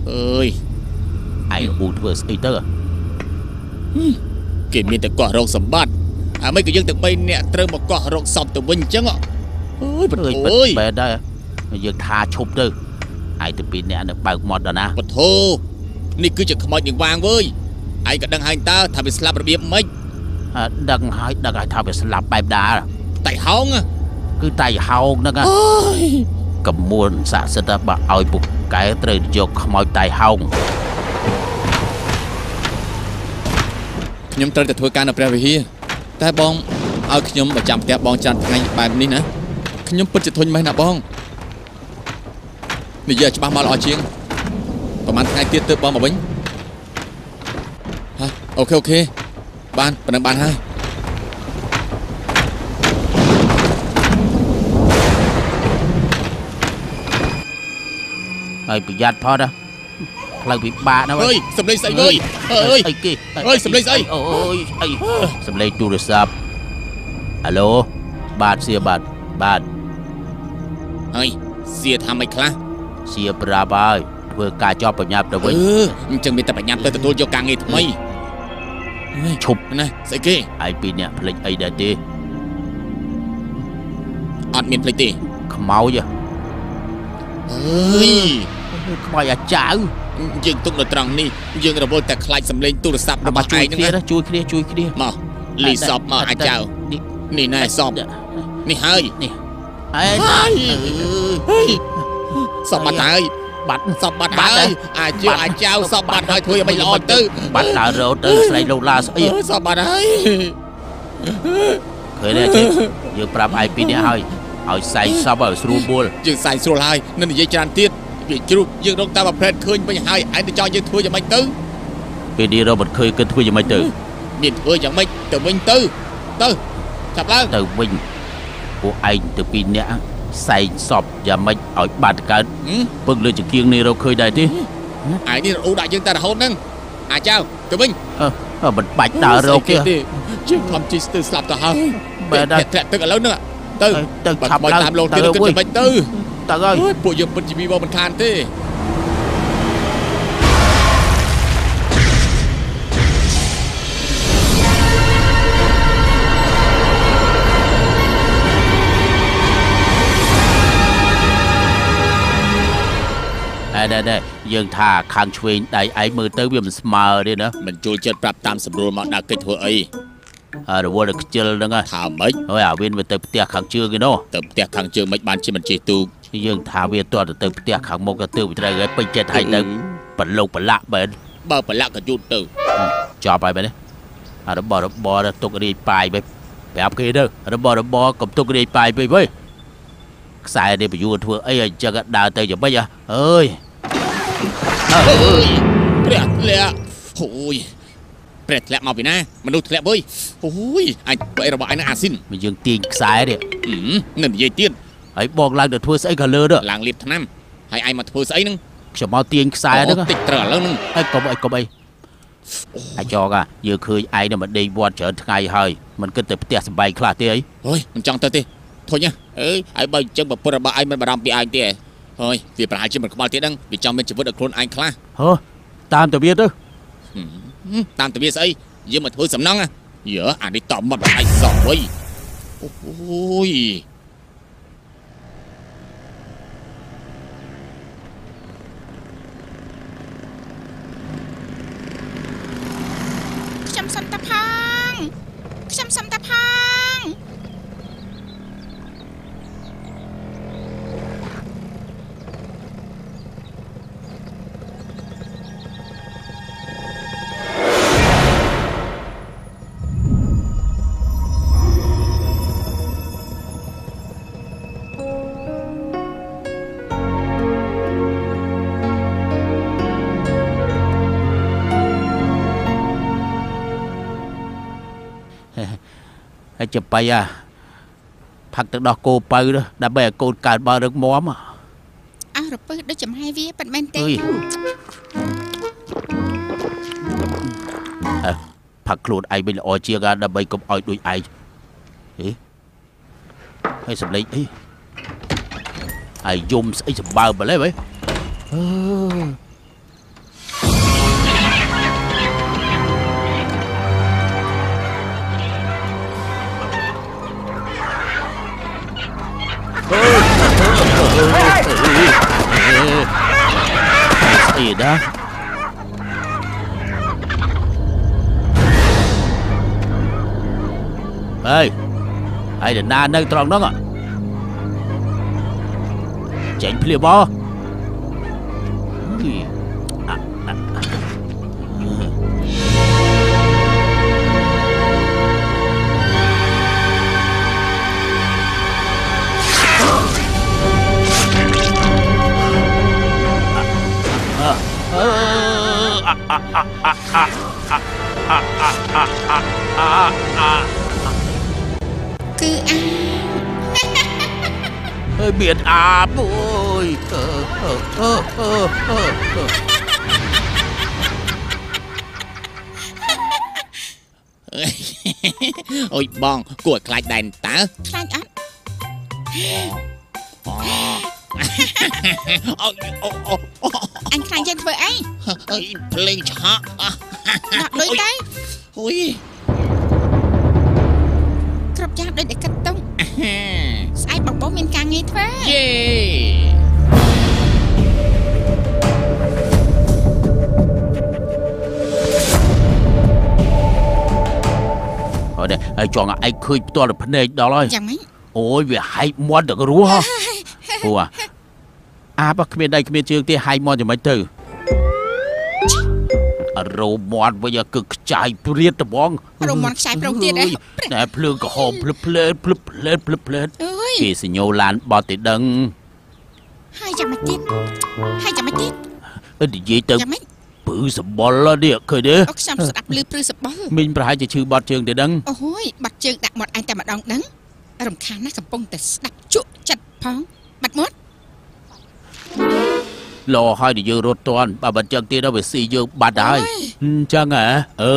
ơi ai u vừa ấy tơ kể miền tây cỏ rộng sầm bát mấy cái dân từ bay nè trơ một cỏ rộng sầm từ bên chăng ạ ơi bật ơi bè đây dương tha chụp tư ai từ pin nè được bao một đó nè bật thôนี่คือจะขโมยอย่างวางเว้ยไอ้กับดังไฮตาทำเป็นสลับระเบียบไหมดังไฮทำเป็นสลับแบบดาไต่ห้องอ่ะคือไต่เฮานั่นไงกับมวลสะสดบะเอาปุกไก่เตยยกขโมยไต่เฮาขยมเตยจะทัวร์การเอาไปเฮียแต่บองเอาขยมประจำแต่บองจันไงแบบนี้นะขยมเป็นจะทนไหมนะบองนี่เยอะจะบ้ามาหล่อเชียงประมาณไงเตี้ยเติบบองมาบิ้งฮะโอเคบ้านเป็นบ้านให้ไอ้ปิยัดพอนะเราbị ba nó เฮ้ยสำเร็จใส่เว้ยเฮ้ยเฮ้ยสำเร็จใส่โอ้ยไอ้สำเร็จดูดิซับฮัลโหลบาทเสียบาทเฮ้ยเสียทำไมคละเสียปราบายเพื่อการจอบปัญญาตัวเว้ยจึงมีแต่ปัญญาเติร์ตัวโยกังไงทำไมชุบนะใส่กี้ไอ้ปีเนี่ยผลิตไอ้เด็ดดีอัดเมียนผลิตดีขมเอาจ้ะเฮ้ยขมอย่าจ้ายังตุ้งระตรังนี่ยังระบบแต่คลายสำเร็จตู้ระซับระบายนึงนะช่วยเคลียร์มาลีสอบมาอาจารย์นี่นายสอบนี่เฮ้ยนี่เฮ้ยสอบบัตรเฮ้ยบัตรสอบบัตรเฮ้ยอาเจ้าสอบบัตรเฮ้ยถอยไม่รอตื้อบัตรดาวเราตื้อใส่โลลาสสอบบัตรเฮ้ยเคยได้จียืมปรับไอปีนี้เฮ้ยเอาใส่สอบแบบสรูบูลยังใส่สรูลายนั่นยังจานเตี้ยviệc chú dương đông ta mà phèn khơi bây hai anh cho dương thua cho mấy tư vì đi đâu bật khơi cơn thua cho mấy tư miền thua cho mấy từ minh tư chập lá từ minh của anh từ pin nhã say sọp và mấy ở bàn cán vâng lên chữ kiêng này đâu khơi đại đi ai đi ưu đại dương ta là hôn nâng chào từ minh bật bạch đào đâu kia chứ không chỉ từ sập ta hả bè đây từ ở lớn nữa từ sập mọi làm lột tiền từ mấy tư ตาเอ้ยปู่ยังเป็นจีบีบอลมันคานเต้ได้ยังท่าคางช่วยได้ไอ้มือเตอร์วิมสมาร์ด้วยนะมันจูเจ็ดปรับตามสำรวจมาดักเกิดหัวไอ้เดี๋ยวว่าเด็กเจอแล้วไงถามไหมเฮ้ยวินไปเติมเตี้ยขังเชื่อกันเนาะเติมเตี้ยขังเชื่อไม่บ้านชิมันเจตูยังท่าเวียตัวเติมเตี้ยขังโมกเติมไปอะไรไปเจ็ดไทยเติมปัดลงปัดละไปเบอร์ปัดละก็จุดตูจ่อไปเนี่ยเดี๋ยวบอตกกระดิ่งไปแบบกี่เด้อเดี๋ยวบอกับตกกระดิ่งไปเว้ยสายเดี๋ยวไปอยู่ทัวร์ไอ้จะกระดาษเตยจะไม่ยังเอ้ยเปรี้ยเละโอ้ยเปรี้ยแหละมาไปนะมันดูแหละเว้ยโอ้ยไอ้ใบระบายน่าสิ้นมันยังตีนสายเดี๋ยนั่นยัยเตี้ยนไอ้บอกลางเดือดทัวร์ไอ้กันเลยเด้อลางเลียบทั้งนั้นให้ไอ้มาทัวร์ไอ้นึงจะมาตีนสายเด้อติดตราแล้วนึงไอ้กบไอ้จอกอ่ะยังเคยไอ้เนี่ยมันได้บอลเฉิดไงเฮ้ยมันก็เติบเตี้ยสบายคลาเตี้ยเฮ้ยมันจังเตี้ยthôi nháไอ้ใบจังแบบปรบไอ้มันมาดำปีไอ้เตี้ยเฮ้ยvìปัญหาชีวิตของมันเตี้ยดังvì trong bên chỉ vớt đượcคนไอ้คลาตามตัวเบี้ยด้วยตามตัวเบี้ยสิยืมมาทัวร์สำนักอ่ะเยอะอ่านได้ตอบมาแบบไอ้สองเว้ยโอ้ยខ្ញុំសុំតាផងไอ้จะไปพักตั้งดอกโกไปด้วยดับเบิลโกการบาร์กม้อมเราเปิดด้วยจำให้วิ่งเป็นแมนเต้ผักโคลนไอเป็นออเชียกันดับเบิลกับออยด้วยไอให้สำเร็จไอยุ่มไอจะบาร์ไปเลยไหมណាហើយដល់ណានៅត្រង់ហ្នឹងចេញភ្លាមមកគឺ hơi biệt à ôi ôi bong của khai đèn tá ខ្លាចអត់ អញខ្លាចយើងធ្វើអីភ្លេងឆក់ដាក់ដូចទៅអូយគ្រប់យ៉ាងដូចតែកាត់តុងស្អែកបងមានការងារធ្វើយេ thôi đây ai chọn ai khơi to là phần này đó rồi យ៉ាងម៉េច ôi vì hai món được rúa hả ủa à bác bên đây bên trường thì hai món thì mấy từ rô món bây giờ cực chạy priết đó bong រមន់ខ្សែប្រុសទៀតអី nè plương cả hộp plết អើយ kỳ xì nhô lan bọt thì đừng ហើយយ៉ាងម៉េចទៀតហើយយ៉ាងម៉េចទៀត đi dây từ យ៉ាងម៉េច bự sập bò lo đi khơi đi អូខ្ញុំស្ដាប់ឮព្រឺសបល់ mình phải hai chữ bọt trường thì đừng អូយបាត់ជើងដាក់មាត់អញតែម្ដងដឹងរំខានណាស់កំពុងតែស្ដាប់ជក់ចិត្តផងបាត់មាត់ lo hai thì dương rốt toàn bà bật chân tiên đó phải xì dương bạt đai chăng hả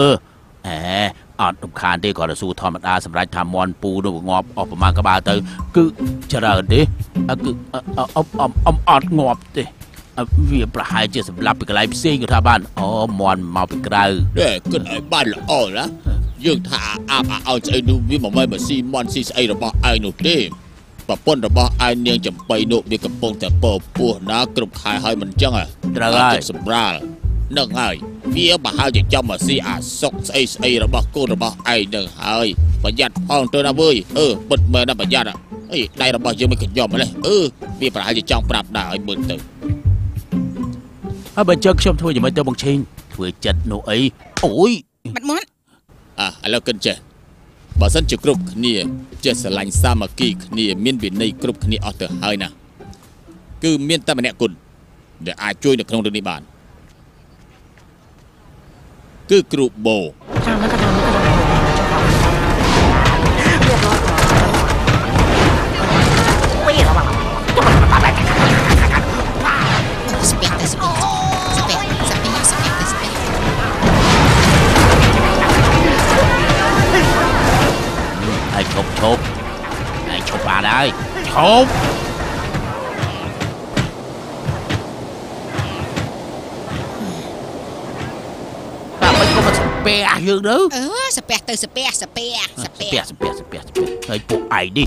đồng khán đi gọi là su thò mặt đa sầm rai tham mòn pu đồ ngọt ọp mà các bà tới cứ chờ đi cứ ọt ngọt đi vì bà hai chưa sầm lấp cái lại xì của thà ban mòn màu bị cái នេះគិតឲ្យបានល្អណាយើងថាអាប់ឲ្យស្អីនោះវាមិនមែនមកស៊ីមន់ស៊ីស្អីរបស់ឯងនោះទេប្រពន្ធរបស់ឯងនាងចំបៃនោះវាកំពុងតែពោពោះណាគ្រប់ខែហើយមិនចឹងសម្រាលនឹងហើយវាបើហើយជាចំមកស៊ីអាសុកស្អីរបស់កូនរបស់ឯងនឹងហើយប្រយ័ត្នផងទៅណាវើយពិតមែនណាប្រយ័ត្នអីដៃរបស់យើងមិនកញ្ញប់ម្លេះវាប្រហែលជាចង់ប្រាប់ដែរឲ្យមើលទៅ bà chân xong thôi giờ mới tới bằng trên thôi chặt nổ ấy ôi បាត់មាត់ឥឡូវគិតចេះបើសិនជាគ្រប់គ្នាចេះស្រឡាញ់សាមគ្គីគ្នាមានវិន័យគ្រប់គ្នាអស់ទៅហើយណាគឺមានតែម្នាក់គុណដែលអាចជួយនៅក្នុងរឿងនេះបានគឺគ្រូបូស្ពះតែស្ពះ ai chụp bà đây chụp bà mấy con mà spe dương đó ស្ពះទៅស្ពះ ai bộ ai đi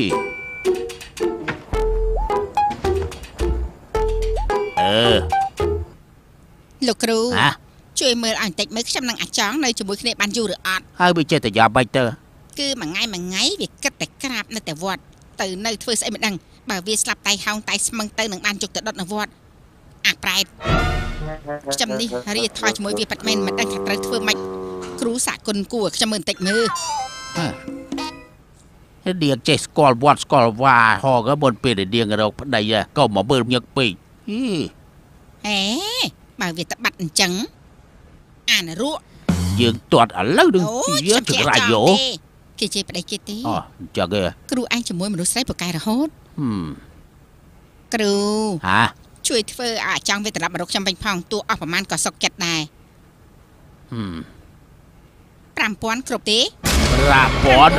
លោកគ្រូ hả ជួយមើលឲ្យបន្តិចមើលខ្ញុំនឹងអាចចង់នៅជាមួយគ្នាបានយូរឬអត់ hai bây giờ tại nhà bay tơ គឺមួយថ្ងៃវាគិតតែក្រាបនៅតែវត្តទៅនៅធ្វើស្អីមិនដឹងបើវាស្លាប់តៃហោងតៃស្មឹងទៅនឹងបានជុកទៅដុតនៅវត្តអាប្រែតខ្ញុំនេះរៀបថយជាមួយវាប៉ាត់មែនមិនដឹងថាត្រូវធ្វើម៉េចគ្រូសាគុណគួរខ្ញុំមើលបន្តិចមើល điện chạy scroll what scroll và họ cái bọn pê để điện ở đâu đây à câu mà bơm nhật pì ហេបើវាទៅបាត់អញ្ចឹងអានរក់ dương tuột ở lâu đừng dương thực lại dỗ គេជេរប្តីគេទេ chờ kìa គ្រូឯងជាមួយមនុស្សស្រីប្រកែរហូតគ្រូ hả ជួយធ្វើអាចង់វាត្រឡប់មករកខ្ញុំវិញផងទោះអស់ប្រមាណក៏សុខចិត្តដែរ 5000 គ្រប់ទេ ra bón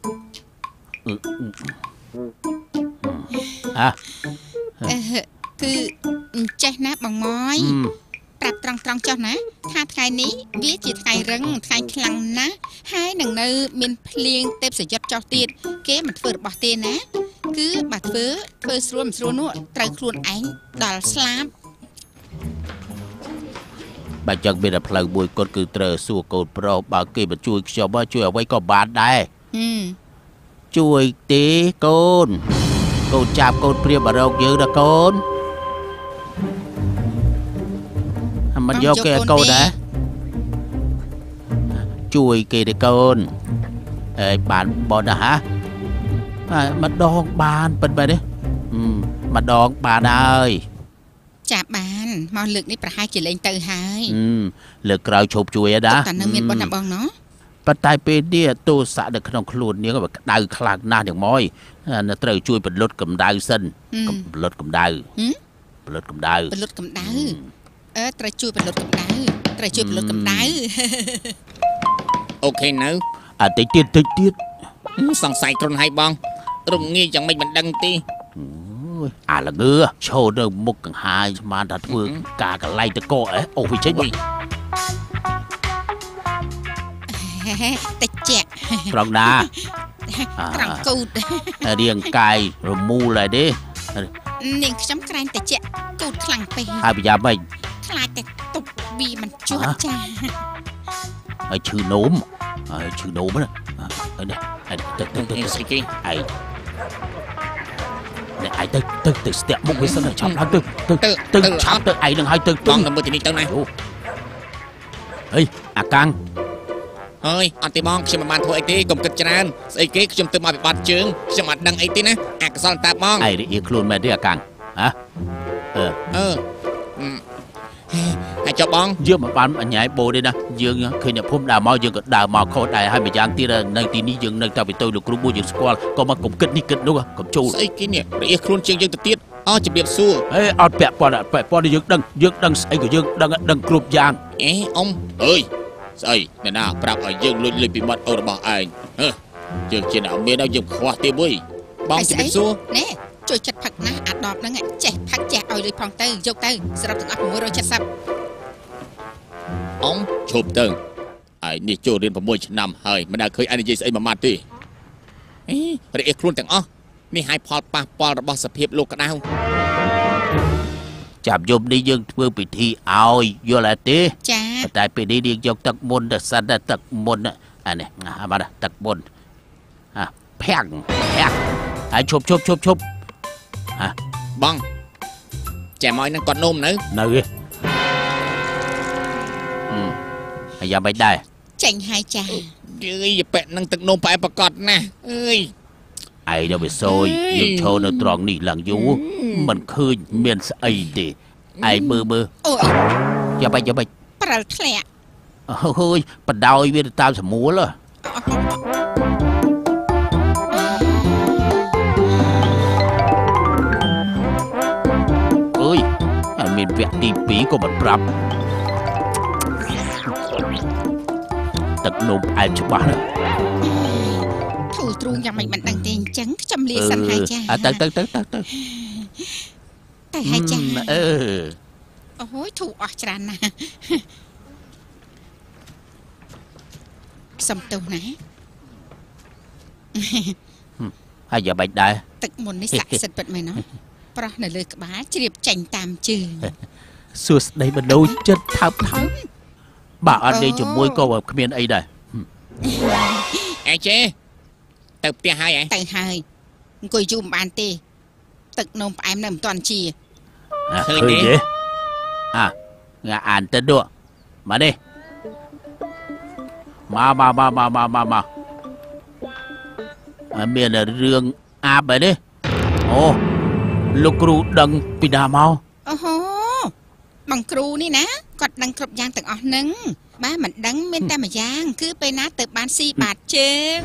hả គឺចេះណាបងម៉យប្រាប់ត្រង់ចុះណាថាថ្ងៃនេះវាជាថ្ងៃរឹងថ្ងៃខ្លាំងណាស់ហើយនឹងនៅមានភ្លៀងទេពសយុទ្ធចុះទៀតគេមិនធ្វើរបស់ទេណាគឺបើធ្វើស្រួលមិនស្រួលនោះត្រូវខ្លួនឯងដល់ស្លាប់បើចឹងមានតែផ្លូវមួយគត់គឺត្រូវសួរកូនប្រុសបើគេមិនជួយខ្ញុំជួយអ្វីក៏បានដែរជួយទេកូនកូនចាប់កូនព្រាបរោគយើងដល់កូនមិនយកគេកូនដែរជួយគេទេកូនអេបានបនណាហ่าម្ដងបានប៉ិនបែបនេះម្ដងបានហើយចាប់បានមកលើកនេះប្រហែលជាលេងទៅហើយលើកក្រោយឈប់ជួយណាតែនៅមានបនណាបងណោះប៉ុន្តែពេលនេះទោសៈនៅក្នុងខ្លួននាងក៏ក្តៅខ្លាំងណាស់យ៉ាងម៉េចនៅត្រូវជួយពលុតកម្ដៅសិនពលុតកម្ដៅពលុតកម្ដៅពលុតកម្ដៅត្រូវជួយពលុតកម្ដៅត្រូវជួយពលុតកម្ដៅអូខេនៅតិចទៀតសង្ស័យខ្លួនហើយបងរំងាយយ៉ាងម៉េចមិនដឹងទេអាល្ងើឈោនៅមុខកង្ហាយស្មានថាធ្វើការកលៃតកអូវិជិញតិចជាត្រង់ណាត្រង់គូតរាងកាយរមូលហើយទេនាងខ្ញុំក្រែងតិចគូតខ្លាំងពេកហើយប្រយ័ត្នមិនខ្លាចតែទប់វាមិនជាប់ចាហើយឈឺនោមណាហើយនេះទៅស្អីគេឯងនេះឯងទៅស្ទាក់មុខវាសិនឆាប់ឡើងទៅឆាប់ទៅឯងនឹងហើយទៅបងទៅមើលទីនេះទៅណាអីអាកាំងអើយអត់ទេបងខ្ញុំមិនបានធ្វើអីទេកុំគិតច្រើនស្អីគេខ្ញុំទៅមកពិបត្តិជើងខ្ញុំអត់ដឹងអីទេណាអកុសលតាបងឯងរីកខ្លួនមែនទេអាកាំងហ៎ហើយចុះបងយើងមិនបានអញ្ញាយបូទេណាយើងឃើញអ្នកភូមិដើរមកយើងក៏ដើរមកខុសដែរហើយម្យ៉ាងទៀតនៅទីនេះយើងនៅតែទៅលោកគ្រូមួយយើងស្គាល់ក៏មកកុំគិតនេះគិតនោះកុំចូលស្អីគេនេះរីកខ្លួនជាងយើងទៅទៀតជំរាបសួរអត់ពាក់ព័ន្ធយើងដឹងស្អីក៏យើងដឹងគ្រប់យ៉ាងអ៊ំអើយស្អីអ្នកណាប្រាប់ឲ្យយើងលួចលុយពីមាត់អូរបស់ឯងយើងជាអ្នកមានហើយយើងខ្វះទេមួយបងជំរាបសួរណែជួយចិត្តផឹកណាស់អាដបហ្នឹងចេះផឹកចេះឲ្យលុយផងទៅយកទៅសរុបទាំងអស់670 អ៊ំឈប់ទៅឯនេះចូលរៀន6ឆ្នាំហើយមិនដែលឃើញឯងនិយាយស្អីមួយម៉ាត់ទេរីកខ្លួនទាំងអស់នេះឲ្យផលប៉ះពាល់របស់សភាពលោកក្តៅចាប់យប់នេះយើងធ្វើពិធីឲ្យយល់ទេចាតែពេលនេះយើងយកទឹកមុនទៅសិនទឹកមុនអានេះបាទទឹកមុនភាំងហើយឈប់បងចាំឲ្យនឹងគាត់នោមនៅហើយយ៉ាងម៉េចដែរចេញហើយចាយីប៉ែនឹងទឹកនោមផ្អែប្រកាសណាអើយឯងនៅវាសយយើងឈរនៅត្រង់នេះឡើងយូរមិនឃើញមានស្អីទេឯងមើលអូយ៉ាងម៉េចព្រិលធ្លាក់អូយបដោយវាទៅតាមស្មួលអើយមានវគ្គទី2ក៏មិនប្រាប់ទឹកនោមផ្អែមច្បាស់ណាស់ធូរទ្រូងយ៉ាងម៉េចមិនដឹងទេអញ្ចឹងខ្ញុំលាសិនហើយចាទៅហើយចាអូយធូរអស់ច្រើនណាស់សំទោសណាហើយយ៉ាងម៉េចដែរទឹកមុននេះស័ក្តិសិទ្ធិពិតមែនណាប្រោះនៅលើក្បាលជ្រាបចេញតាមជើងសួស្ដីមនុស្សចិត្តថើបបើអត់និយាយជាមួយក៏គ្មានអីដែរអេចេទៅផ្ទះហើយទៅហើយអង្គុយយូរមិនបានទេទឹកនោមផ្អែមនៅមិនទាន់ជាឃើញទេងាអានទៅនោះមកនេះមកមានរឿងអាប់ហើយនេះអូលោកគ្រូដឹងពីណាមកអូហូបងគ្រូនេះណាគាត់ដឹងគ្រប់យ៉ាងទាំងអស់ហ្នឹងបាទមិនដឹងមានតែមួយយ៉ាងគឺពេលណាទៅបានស៊ីបាតជើង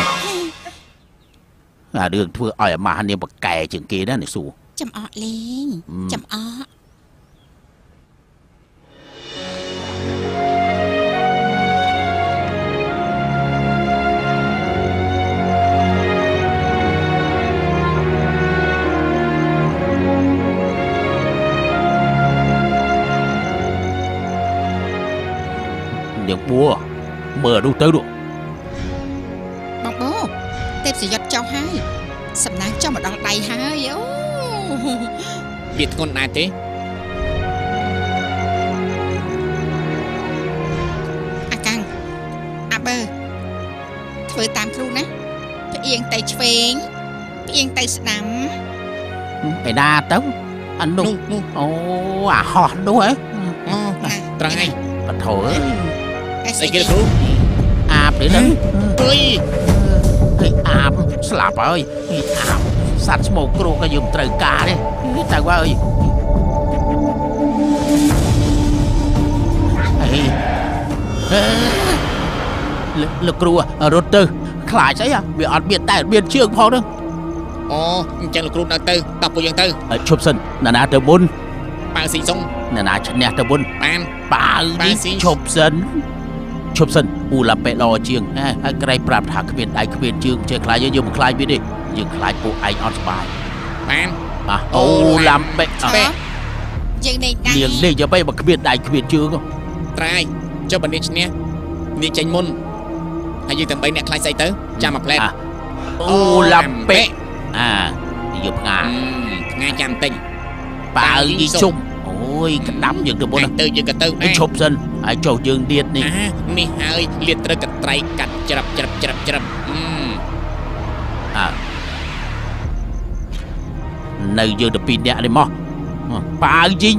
រឿងធ្វើឲ្យអាម៉ាស់នាងបកែជាងគេណានេះសួរចំអកលេងចំអកនាងបួមើលនោះទៅនោះបងបូទេពសយុទ្ធចុះហើយសំណាងចុះមកដល់ដៃហើយអូវាធ្ងន់ណាស់ទេធ្វើតាមគ្រូណាផ្អៀងទៅឆ្វេងផ្អៀងទៅស្ដាំឯណាទៅអានោះអូអាហោះនោះហ៎អូត្រង់ហើយបថោអើយស្អីគេគ្រូអាបនេះទៅអើយអាបស្លាប់ហើយអាបសัตว์ស្មោកគ្រូក៏យើងត្រូវការទេទៅអើយលោកគ្រូរត់ទៅខ្លាចអីវាអត់មានតែមានជើងផងហ្នឹងអូអញ្ចឹងលោកគ្រូដល់ទៅដល់ពួកយើងទៅឈប់សិនណាទៅមុនប៉ាស៊ីសុងណាឈ្នះទៅមុនបានប៉ានេះឈប់សិនអ៊ូឡាប៉េឡជាងហើយក្រៃប្រាប់ថាគ្មានដៃគ្មានជើងចេះខ្លាចយើងមិនខ្លាចវាទេយើងខ្លាចពួកឯងអត់ស្បាយបានអូឡាំប៉េយើងនេះដែរនាងនេះយកទៅបើគ្មានដៃគ្មានជើងត្រៃចុះបើនេះឈ្នះនេះចេញមុនហើយយើងទាំង3អ្នកខ្លាចស្អីទៅចាំមកផ្លែតអូឡាំប៉េយើងផ្ងាថ្ងៃចាំតិចប៉ាយីជុំអូយក្តាប់យើងទៅមុនទៅយើងក៏ទៅឈប់សិនហើយចុះយើងដៀតនេះនេះហើយលាតត្រូវកត្រៃកាត់ច្រាប់នៅយើងទៅ2នាក់នេះមកប៉ាយី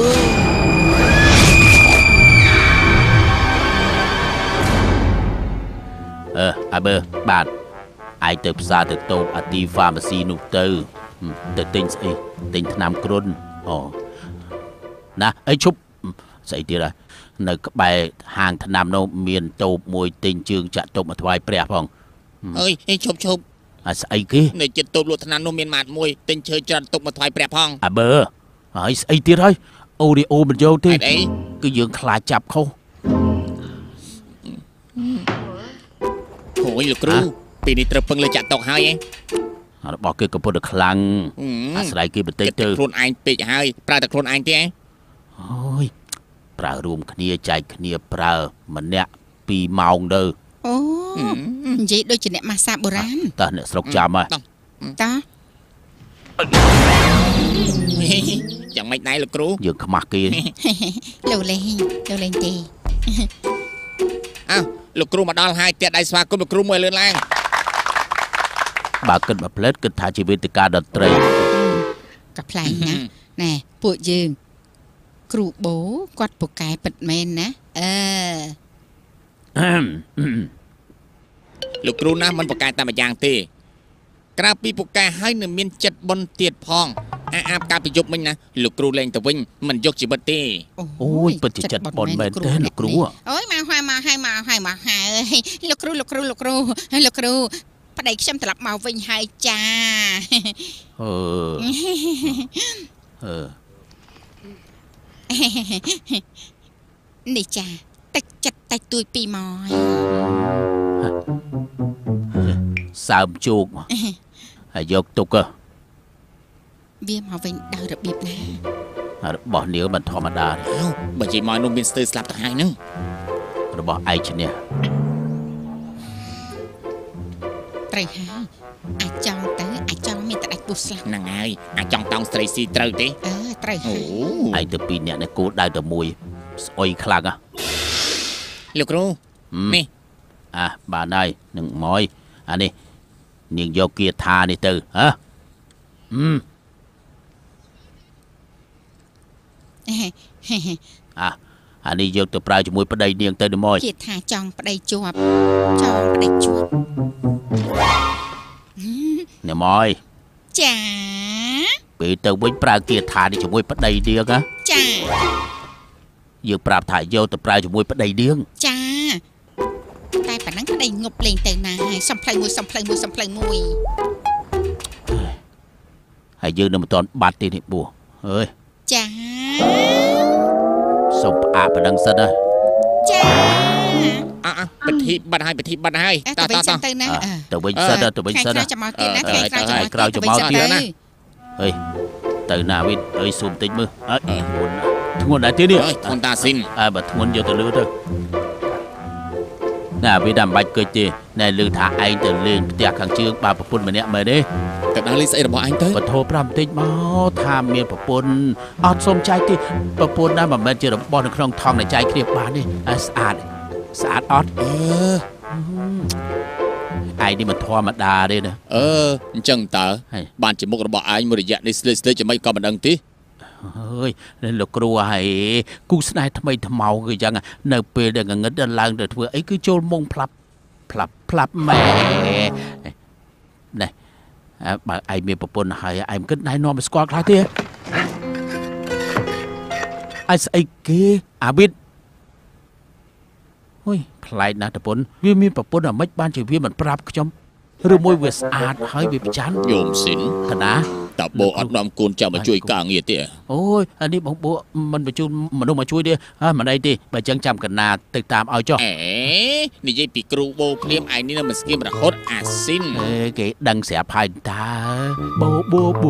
អាបើបាទឯងទៅផ្សារទៅតូបអាទីហ្វាម៉ាស៊ីនោះទៅទិញស្អីទិញថ្នាំគ្រុនអូណាអីឈប់ស្អីទៀតហើយនៅក្បែរហាងថ្នាំនោះមានតូបមួយទិញជើងចាក់ទុកមកថ្វាយព្រះផងអើយឈប់អាស្អីគេនៅចិត្តតូបលក់ថ្នាំនោះមានម៉ាត់មួយទិញឈើច្រាត់ទុកមកថ្វាយព្រះផងអាបើហើយស្អីទៀតហើយអូរីអូមិនយកទេគឺយើងខ្លាចចាប់ខុសអូយលោកគ្រូពីនេះត្រូវពឹងលើចាក់តុកហើយរបស់គេកំពុងតែខ្លាំងអាស្រ័យគេបន្តិចទៅខ្លួនឯងពេកហើយប្រើតែខ្លួនឯងទេអូយប្រើរួមគ្នាចែកគ្នាប្រើម្នាក់2ម៉ោងទៅអូនិយាយដូចជាអ្នកម៉ាសាបុរាណតើអ្នកស្រុកចាំហ៎តើយ៉ាងម៉េចដែរលោកគ្រូយើងខ្មាស់គេលោកលេងទេលោកគ្រូមកដល់ហើយទៀតដៃស្វាគមន៍លោកគ្រូមួយលឿនឡើងបើគិតមកផ្លេតគិតថាជាវេទិកាតន្ត្រីកាប្លែងណាណែពួកយើងគ្រូបូគាត់ពូកែពិតមែនណាលោកគ្រូណាមិនពូកែតែម្យ៉ាងទេក្រៅពីពូកែហើយនឹងមានចិត្តបុណ្យទៀតផងអាបការប្រយុទ្ធមិញណាលោកគ្រូលេងទៅវិញមិនយកជីវិតទេអូយពិតជាចិត្តបុណ្យមែនទេលោកគ្រូអូយមកហើយលោកគ្រូប្តីខ្ញុំត្រឡប់មកវិញហើយចានេះចាទឹកចិត្តតែទួយ2ម៉ោយសើមជោគហើយយកទុកវាមកវិញដោយរបៀបណារបស់នាងមិនធម្មតាទេបើជិះមកនោះមានស្ទើរស្លាប់ទៅហើយហ្នឹងរបស់ឯងឈ្នះត្រូវហើយអាចង់មានតែដាច់ពុះស្លាប់ហ្នឹងហើយអាចង់តោងស្រីស៊ីត្រូវទេត្រូវហើយឯងទៅ2នាក់នេះគោលដៅតែមួយស្អុយខ្លាំងលោកគ្រូនេះបានហើយនឹងមកអានេះនាងយកគាថានេះទៅអានេះយកទៅប្រើជាមួយប្តីនាងទៅនេះមកគាថាចង់ប្តីជាប់នេះមកចាពេលទៅវិញប្រើគាថានេះជាមួយប្តីនាងចាយើងប្រាប់ថាយកទៅប្រើជាមួយប្តីនាងចាតែប៉ណ្ណឹងប្តីងប់លេងទៅណាហើយសំផ្លូវមួយហើយយើងនៅមិនទាន់បាត់ទេនេះបួអើយចាសុំផ្អាកប៉ណ្ណឹងសិនណាចាពិធីបាត់ហើយតទៅណាទៅវិញសិនទៅវិញសិនណាក្រោយចាំមកទៀតណាអើយទៅណាវិញអើយស៊ូមតិចមើលធ្ងន់ដែរទៀតនេះធ្ងន់តាស៊ីនបើធ្ងន់យកទៅលឺទៅណាវាតែមិនបាច់គិតទេណែលឺថាឯងទៅលេងផ្ទះខាងជើងបើប្រពន្ធម្នាក់មែនទេទៅដល់លេងស្អីរបស់ឯងទៅបធោ5បន្តិចមកថាមានប្រពន្ធអត់សុំចែកទេប្រពន្ធណាមិនមែនជារបស់នៅក្នុងថង់ដែលចែកគ្នាបានទេស្អាតអត់ ai đi mà thoa mà đà đi nè អញ្ចឹងតើបានជាមុខរបស់ឯងមួយរយៈនេះស្លេកជាមិនក៏មិនដឹងទេ ơiលោកគ្រូហើយគូស្នេហ៍ថ្មីថ្មោងគឺចឹងនៅពេលដែលងងឹតដល់ឡើងទៅធ្វើអីគឺចូលមុងផ្លាប់ម៉ែណែបើឯងមានប្រពន្ធហើយឯងគិតណែនាំឲ្យស្គាល់ខ្លះទេឯស្អីគេអាវិតហុយប្លែកណាស់ប្រពន្ធវាមានប្រពន្ធអាម៉េចបានជាវាមិនប្រាប់ខ្ញុំឬមួយវាស្អាតហើយវាប្រច័ណ្ឌញោមស៊ីនកណាតើបងអត់នាំកូនចាំមកជួយការងារទេអូយអានេះបងពួកមិនបញ្ជូនមនុស្សមកជួយទេមិនអីទេបើចឹងចាំកណាទៅតាមឲ្យចុះនិយាយពីគ្រូបោភ្លាមឯងនេះនៅមិនស្គៀមរហូតអាស៊ីនគេដឹងស្រាប់ហើយតើបូ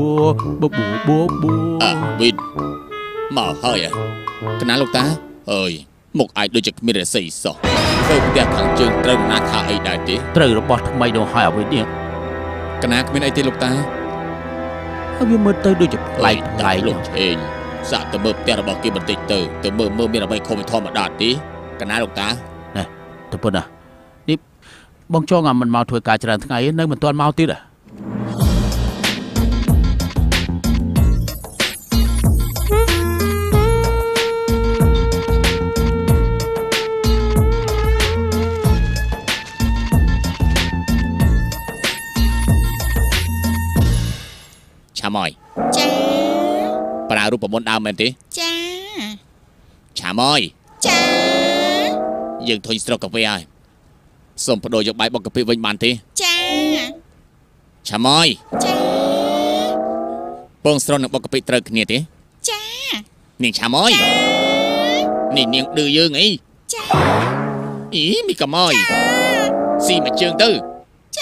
វិតមកហើយកណាលោកតាអើយមុខឯងដូចជាគ្មានរស័យសោះទៅផ្ទះខាងជើងត្រូវណាថាអីដែរទេត្រូវរបស់ថ្មីនោះហើយអ្វីនេះកណាគ្មានអីទេលោកតាវាមើលទៅដូចជាប្លែកលោកឆេងសាក់ទៅមើលផ្ទះរបស់គេបន្តិចទៅមើលមានអ្វីខុសពីធម្មតាទេកណាលោកតាណែទៅប៉ុណ្ណានេះបងចង់ឲ្យមិនមកធ្វើការច្រើនថ្ងៃនៅមិនទាន់មកទៀតឆាម៉យចាប្រើរូបមន្តដើមមែនទេចាឆាម៉យចាយើងធុញស្រុកកាហ្វេហើយសូមបដូរយកបាយបុកកាហ្វេវិញបានទេចាឆាម៉យចាពងស្រន់និងបុកកាហ្វេត្រូវគ្នាទេចានាងឆាម៉យនេះនាងឌឺយើងអីចាអីមីកាម៉យស៊ីមួយជើងទៅចា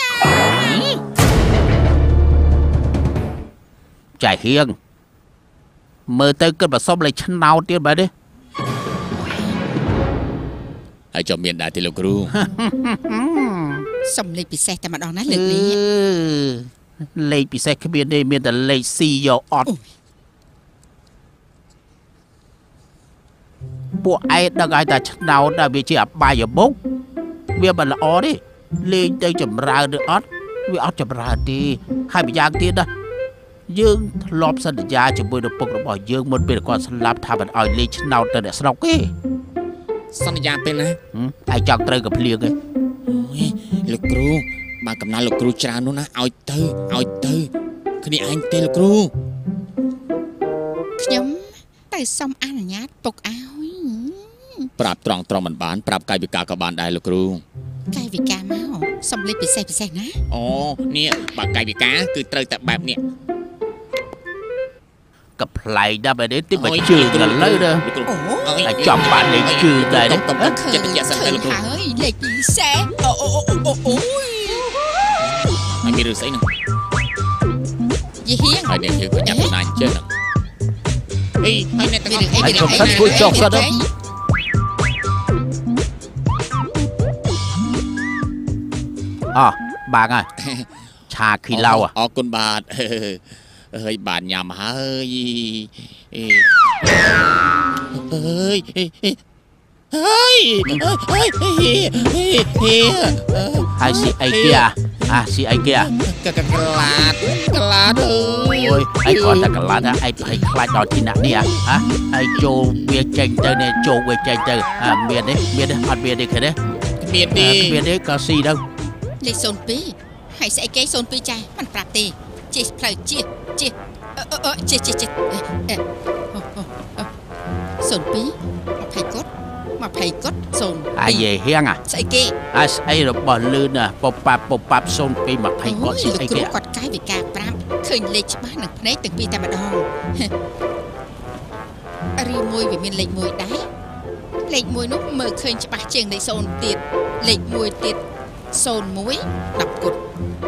ចៃហៀងមើលទៅគិតប្រសំលេខឆ្នោតទៀតបែបនេះហើយចាំមានដែរទេលោកគ្រូសំលេខពិសេសតែម្ដងណាលើកនេះលេខពិសេសគ្មានទេមានតែលេខស៊ីយកអត់ពួកឯងដឹងឲ្យតែឆ្នោតតែវាជាអបាយមុខវាមិនល្អទេលេងទៅចម្រើនឬអត់វាអត់ចម្រើនទេហើយម្យ៉ាងទៀតណាយើងធ្លាប់សន្យាជាមួយឪពុករបស់យើងមុនពេលគាត់ស្លាប់ថាមិនឲ្យលេងឆ្នោតទៅអ្នកស្រុកទេសន្យាពេលណាឯងចង់ត្រូវកំភ្លៀងទេអូយលោកគ្រូបើកំណត់លោកគ្រូច្រើននោះណាឲ្យទៅគ្នាឯងទេលោកគ្រូខ្ញុំទៅសុំអនុញ្ញាតពុកឲ្យប្រាប់ត្រង់មិនបានប្រាប់កាយវិការក៏បានដែរលោកគ្រូកាយវិការមកសំលេខពិសេសណាអូនេះបើកាយវិការគឺត្រូវតែបែបនេះក៏ប្លែកដែរបែបនេះទីបើជឿទៅលើទៅអូឲ្យចំបានលេខជឿដែរទេចិត្តជាក់សិនទៅលោកគ្រូហើយលេខពិសេសអូយហើយមានរឿងស្អីហ្នឹងយីហៀងហើយអ្នកយើងក៏ញ៉ាំណាអញ្ចឹងអីហើយអ្នកទាំងអស់ហើយកុំសិនគួយចុះសិនទៅអោះបាងហើយឆាគីឡៅអរគុណបាទហើយបានញ៉ាំហើយហើយស៊ីអីគេស៊ីអីគេក្លាតអើយអូយឯងគាត់តែកន្លងឯងឲ្យខ្លាចដល់ទីណាក់នេះឯងចូលវាចេញទៅនេះចូលវាចេញទៅមានទេអត់មានទេឃើញទេមានទេក៏ស៊ីទៅលេខ02ហើយស្អីគេ02ចាមិនប្រាប់ទេជិះផ្លូវជិះជិះ02 20កត់0 អាយហៀងស្អីគេស្អីរបស់លឿនពប៉ាប់02 20កត់ស៊ីអីគេគាត់កាយវិការប្រាប់ឃើញលេខច្បាស់នឹងភ្នែកទាំងពីរតែម្ដងឬមួយវាមានលេខ1ដែរលេខ1នោះមើលឃើញច្បាស់ជាងលេខ0ទៀតលេខ1ទៀត01 10គុណ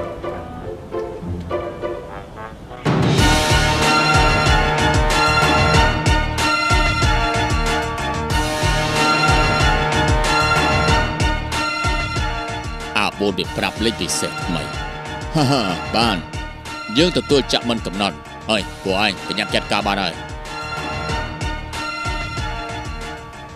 បូនវាប្រាប់លេខពិសេសថ្មីបានយើងទទួលចាក់មិនកំណត់ហើយពួកឯងប្រញាប់ចាត់ការបានហើយ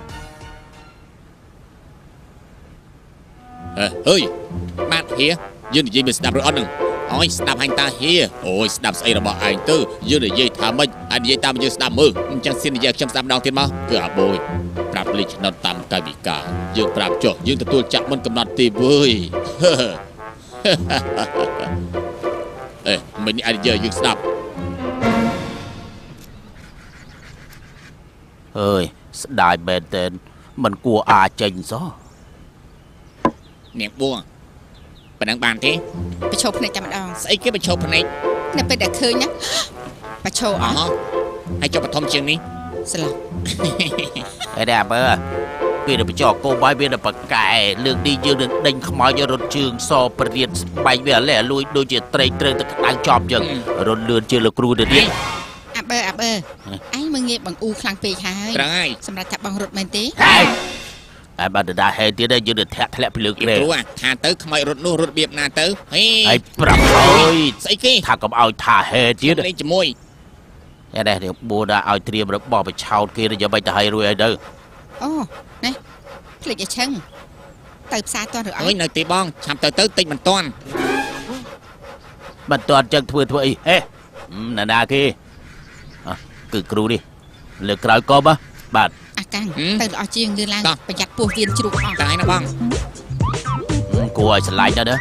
ហេម៉ាត់ហៀយើងនិយាយមិនស្ដាប់ឬអត់នឹងអើយស្ដាប់ហាញ់តាហៀអូយស្ដាប់ស្អីរបស់ឯងទៅយើងនិយាយថាម៉េចហើយនិយាយតាមយើងស្ដាប់មើលអញ្ចឹងសៀននិយាយខ្ញុំស្ដាប់ម្ដងទៀតមកគឺអាបូយប្រាប់លេខឆ្នោតតាមកាយវិការយើងប្រាប់ចុះយើងទទួលចាក់មុនកំណត់ទេវើយអេមិនអីយើងស្ដាប់អើយស្ដាយមែនតើមិនគួរអាចចេញសោះនាងបួងប៉ណ្ណឹងបានទេបឆោភ្នែកតែម្ដងស្អីគេបឆោភ្នែកនៅពេលដែលឃើញណាបឆោអស់ហើយចុះបឋមជាងនេះស្លាប់អីដែរបើពេលទៅបចោកោបាយវាទៅបកែលើកនេះយើងនឹងដេញខ្មោចរត់ជើងសប្ររៀនស្បែកវាលែលួយដូចជាត្រេកត្រូវទៅក្តៅចប់ចឹងរត់លឿនជាលោកគ្រូទៅទៀតអាបើឯងមើងងាយបង្អ៊ូខ្លាំងពេកហើយត្រូវហើយសម្រាប់ថាបងរត់មែនទេហើយបាត់ដាហេទៀតយើងទៅធាក់ធ្លាក់ពីលើក្រែគ្រូថាទៅខ្មោចរត់នោះរត់របៀបណាទៅហើយប្រាប់ហើយស្អីគេថាកុំឲ្យថាហេទៀតលេងជាមួយយ៉ានេះបួរដាក់ឲ្យត្រៀមរបស់បឆោតគេទៅយ៉ាងម៉េចទៅឲ្យរួចឲ្យទៅអូនេះភ្លេចឲ្យឆឹងទៅផ្សារតន់ឬអើយនៅទីបងឆាប់ទៅតិចមិនតាន់ចឹងធ្វើអីហេណាគេគឺគ្រូនេះលើកក្រោយកបបាទអាកាំងទៅល្អជាងលឿនឡើងប្រយ័ត្នពោះវៀនជ្រូកអស់តែណាបងគួរឲ្យឆ្លាញ់ណាស់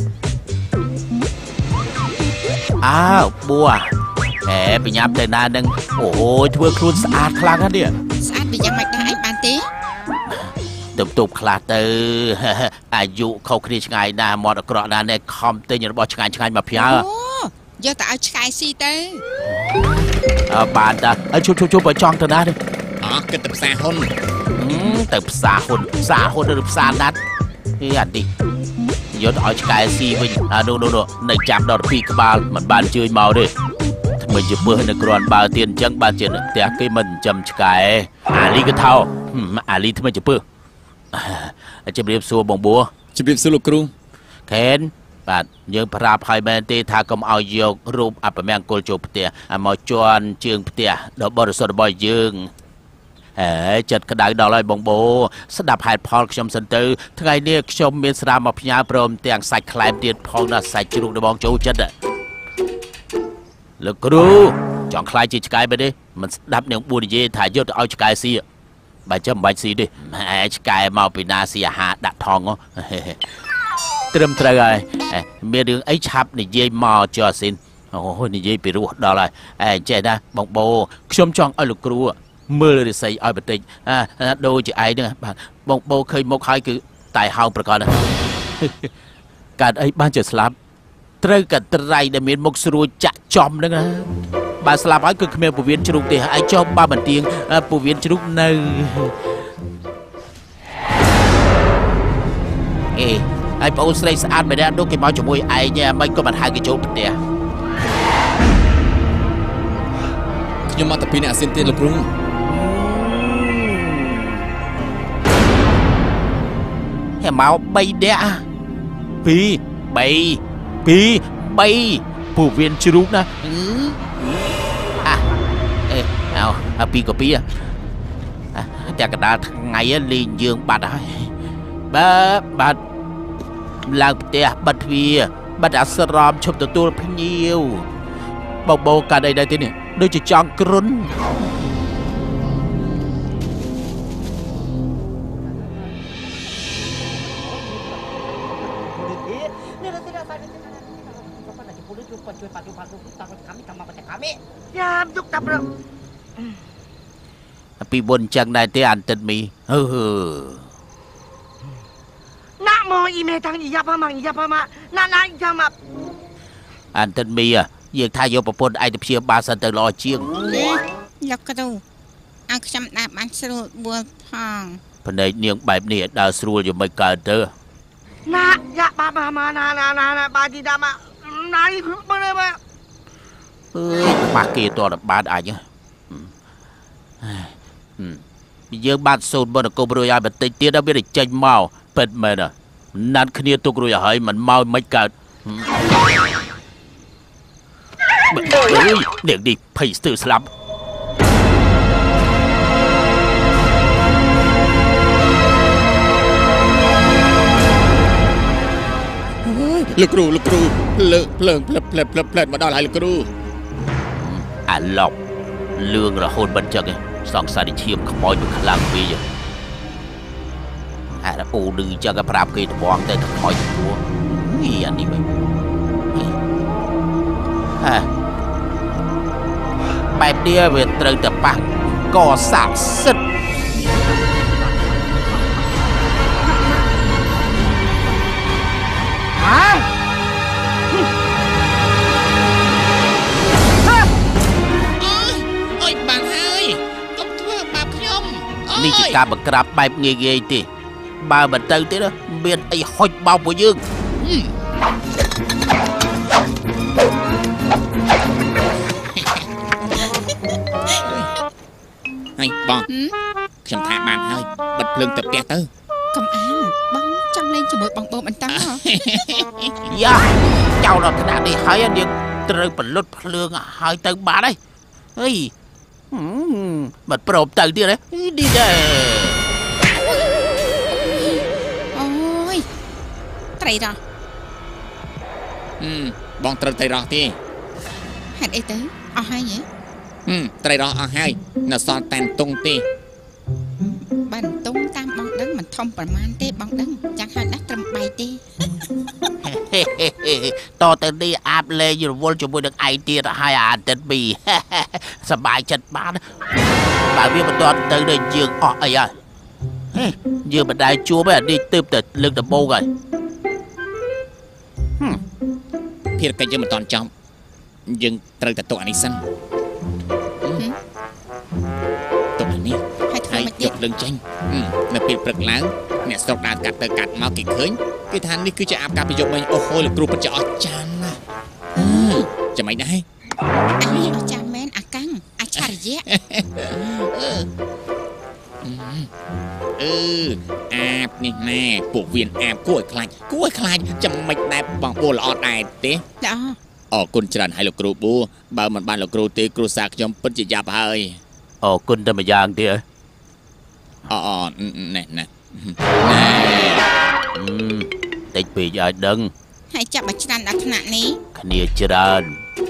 អើបួហេបញ្ញាប់ទៅណានឹងអូយធ្វើខ្លួនស្អាតខ្លាំងណាស់នេះស្អាតវាយ៉ាងម៉េចដែរឯងបានទេទប់ខ្លះទៅអាយុខុសគ្នាឆ្ងាយណាស់មាត់អក្រក់ណាស់នេះខំទិញរបស់ឆ្ងាញ់មកផ្ញើយកទៅឲ្យឆ្កែស៊ីទៅបានតាជុំបើចង់ទៅណាទេគិតទៅផ្សារហ៊ុនទៅផ្សារហ៊ុនឬផ្សារណាត់អានេះយកទៅឲ្យឆ្កែស៊ីវិញនោះនៅចាប់ដល់2ក្បាលមិនបានជួយមកទេថ្មីជាពើនៅគ្រាន់បើទៀនអញ្ចឹងបានជាផ្ទះគេមិនចំឆ្កែអាលីក៏ថោអាលីថ្មីជាពើជំរាបសួរបងបួជំរាបសួរលោកគ្រូខេនបាទយើងប្រាប់ឲ្យមែនទេថាកុំឲ្យយករូបអពមង្គលចូលផ្ទះមកជន់ជើងផ្ទះដល់បរិសុទ្ធរបស់យើងចិត្តក្តៅដល់ហើយបងបូស្ដាប់ហេតុផលខ្ញុំសិនទៅថ្ងៃនេះខ្ញុំមានស្រាមកផ្ញើព្រមទាំងសាច់ខ្លែមទៀតផងណាសាច់ជ្រូករបស់ចូលចិត្តលោកគ្រូចង់ខ្លាចជាឆ្កែបែបនេះមិនស្ដាប់នាងបួនិយាយថាយកទៅឲ្យឆ្កែស៊ីបើចាំមិនបាច់ស៊ីទេឆ្កែមកពីណាស៊ីអាហារដាក់ថងត្រឹមត្រូវហើយមានរឿងអីឆាប់និយាយមកចុះស៊ីនអូនិយាយពីរោះដល់ហើយចេះណាបងបូខ្ញុំចង់ឲ្យលោកគ្រូមើលរិស័យឲ្យបន្តិចដូចជាឯងហ្នឹងបាទបងបូឃើញមុខហើយគឺតែហោងប្រកបកើតអីបានជាស្លាប់ត្រូវកត្រៃដែលមានមុខស្រួចចាក់ចំហ្នឹងណាបើស្លាប់ហើយគឺគ្មានពវៀនជ្រូកទេឯងចុះបើមិនទៀងពវៀនជ្រូកនៅហើយបងអូនស្រីស្អាតម្នាក់នោះគេមកជាមួយឯងមិនក៏មិនហៅគេចូលផ្ទះខ្ញុំមកតែពីអ្នកអាស៊ានទៀតលោកគ្រូហេមក3នាក់2 3ពូវៀនជ្រូកណាពីកពីតែកដាលថ្ងៃលេងយើងបាត់ហើយបាទឡើងផ្ទះបិទទ្វារបិទអាស្រមឈប់ទទួលភ្ញៀវបោកាត់អីដែរទេនេះដូចជាចង់គ្រុនពីបុនចឹងដែរទេអានតិនមីណាមកអ៊ីមេតាំងយ៉ាប់មកណាចាំមកអានតិនមីយើងថាយកប្រពន្ធឯងទៅព្យាបាលសិនទៅល្អជាងលោកគ្រូឲ្យខ្ញុំដើរបានស្រួលបួលផងភ្នែកនាងបែបនេះដើរស្រួលយ៉ាងម៉េចកើតទៅណាយ៉ាបាណាបាទីដាមកណាយមើលមើលខ្មាស់គេតរបានអញយើងបានសូនបនគមរួយឲ្យបន្តិចទៀតដល់វាចេញមកពិតមែនណាត់គ្នាទុករួយឲ្យមិនមកមិនកើតនាងនេះភ័យស្ទើរស្លាប់លោកគ្រូភ្លើងផ្លែតមកដល់ហើយលោកគ្រូអាឡុកលឿងរហូតមិនចឹងសង្ស័យឈាមខ្មោចវាខ្លាំងពេកអារអូឌឺចឹងប្រាប់គេត្បង់ទៅខ្មោចទៅអានេះវិញបែបនេះវាត្រូវតែប៉ះកស័ក្តិសិទ្ធិនេះជាការបង្ក្រាបបែបងាយៗទេបើមិនទៅទៀតមានអីហុចបោកពួកយើងហើយបងខ្ញុំថាបានហើយបិទភ្លើងទៅផ្ទះទៅកំអានបងចង់លេងជាមួយបងបងបន្តយ៉ាចៅដល់ថ្នាក់នេះហើយនាងត្រូវបលុតភ្លើងហើយទៅបាត់ហើយហីមិនព្រមទៅទៀតទេនេះដែរអូយត្រីរ៉ោះបងត្រូវត្រីរ៉ោះទេហេតុអីទៅអស់ហើយហ៎ត្រីរ៉ោះអស់ហើយនៅសល់តែតុងទេបានតុងតាមបងដឹងមិនធំប្រមាណទេបងដឹងចាំហើយណាស់ត្រឹម3ទេតទៅនេះអាប់លេងរវល់ជាមួយនឹងឯងទៀតហើយអាទិត្យ2សប្បាយចិត្តបានបើវាមិនទាន់ទៅដល់យើងអស់អីហើយយើងមិនដែលជួបទេអានេះទើបតែលើកដំបូងហើយភារកិច្ចយើងមិនទាន់ចប់យើងត្រូវតែទុកអានេះសិនទុកអានេះហើយយកលឹងចេញនៅពេលព្រឹកឡើងអ្នកស្រុកដើរកាត់ទៅកាត់មកគេឃើញគេថានេះគឺជាអាបការប្រយោគមិញអូហូលោកគ្រូពិតជាអស្ចារ្យណាស់ចាំមិនដែរអានេះអស្ចារ្យមែនអាកាំងអច្ឆរិយៈអាបនេះណែពួកវៀនអាបគួរឲ្យខ្លាចចាំមិនដែរបងប្អូនល្អដែរទេល្អអរគុណច្រើនហើយលោកគ្រូប៊ូបើមិនបានលោកគ្រូទេគ្រូសាខ្ញុំពិតជាយ៉ាប់ហើយអរគុណតែម្យ៉ាងទៀតណែតិចពេកឲ្យដឹងហើយចាប់មកច្រានដល់ថ្នាក់នេះគ្នាច្រើន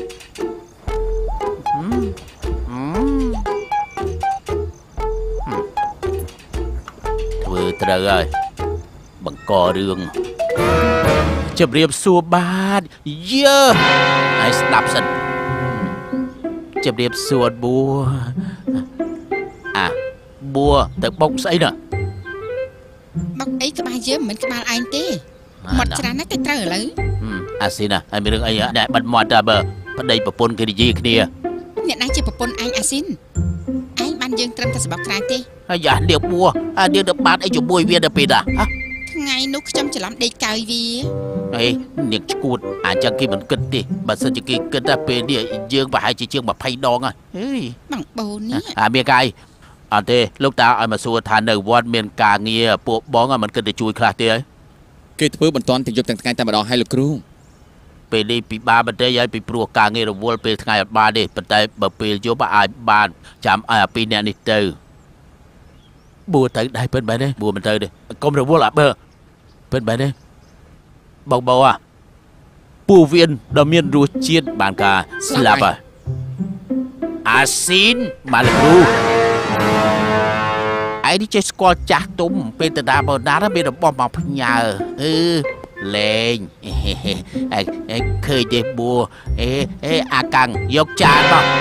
ធ្វើត្រូវហើយបង្ករឿងជម្រាបសួរបាទយើហើយស្ដាប់សិនជម្រាបសួរបួបួទៅបុកស្អីណាបុកអីក្បាលយើងមិនក្បាលឯងទេមាត់ច្រានណាស់តែត្រូវឥឡូវអាស៊ីណាហើយមានរឿងអីដែលបាត់មាត់តែបើប្តីប្រពន្ធគេនិយាយគ្នាអ្នកណាជាប្រពន្ធឯងអាស៊ីនឯងបានយើងត្រឹមតែស្បោកក្រៅទេហើយយ៉ានាងបួនាងទៅបានអីជាមួយវាទៅពេលណាថ្ងៃនោះខ្ញុំច្រឡំដេកកើយវាអេនាងឈួតអញ្ចឹងគេមិនគិតទេបើសិនជាគេគិតថាពេលនេះយើងប្រហែលជាជាង20ដងហើយបងបូននេះមានកាយអត់ទេលោកតាឲ្យមកសួរថានៅវត្តមានការងារពួកបងមិនគិតទៅជួយខ្លះទេហើយគេធ្វើមិនតាន់ទាំងយប់ទាំងថ្ងៃតែម្ដងហើយលោកគ្រូពេលនេះពិបាកបន្តិចហើយពីព្រោះការងាររវល់ពេលថ្ងៃអត់បានទេប៉ុន្តែបើពេលយប់អាចបានចាំឲ្យអាពីរអ្នកនេះទៅបួទៅដៃពិតបែរទេបួមិនទៅទេកុំរវល់អាបើពិតបែរទេបងពួកវៀនដ៏មានរសជាតិបានការស្លាប់ហើយអាស៊ីនមកលោកគ្រូឯនេះចេះស្គាល់ចាស់ទុំពេលតាបណាមានរបស់មកផ្ញើលេងឃើញទេបួអាកាំងយកចានមក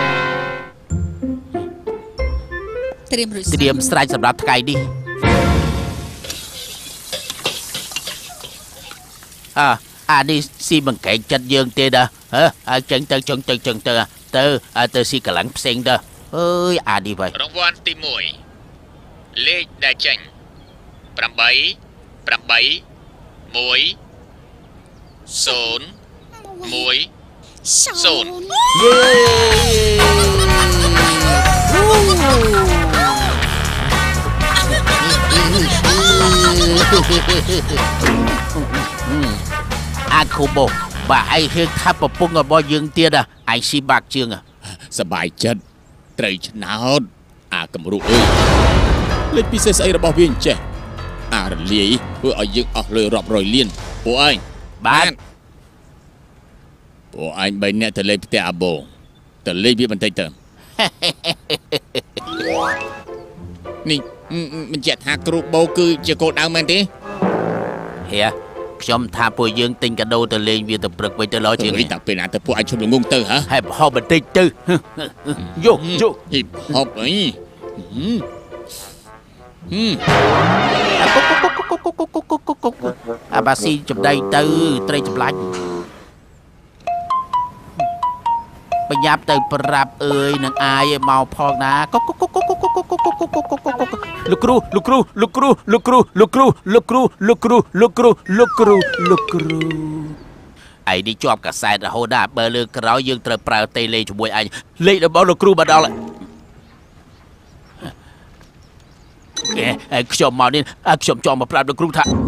ត្រៀមស្រេចសម្រាប់ថ្ងៃនេះអានេះស៊ីបង្កែកចិត្តយើងទេដែរហើយចឹងទៅទៅស៊ីកន្លងផ្សេងទៅអើយអានេះវិញរង្វាន់ទី1លេខដែលចេញ8 1 0 1 អាខូបូបើឯងហេតុថាប្រពន្ធរបស់យើងទៀតឯងស៊ីបាក់ជើងសบายចិត្តត្រូវឆ្នោតអាកម្រុអើយលេខពិសេសស្អីរបស់វាអញ្ចេះអារលាយធ្វើឲ្យយើងអស់លុយរាប់រយលានពួកឯងបាន anh bay nè từ lên tè bồ từ lên biết bàn tay tờ nè mình chẹt hạ cột bầu cứ chỉ cột đau men tí hè trong tháp bồi dương tinh cả đô từ lên việc tập lực với từ lo chuyện này tập về nào tập anh chụp được ngung tư hả hay họ bật tinh tư vô hip hop ấy bà xin chụp đây tư tây chụp lạnh bây giờ từ prap ơi nâng ai màu phong ná lục ru ai đi chọn cả sai là hồ đà bờ lư cái đó dương trời prao tây lê cho bụi anh lê đã bảo lục ru bà đó lại chọn màu nên chọn mà prap lục ru thà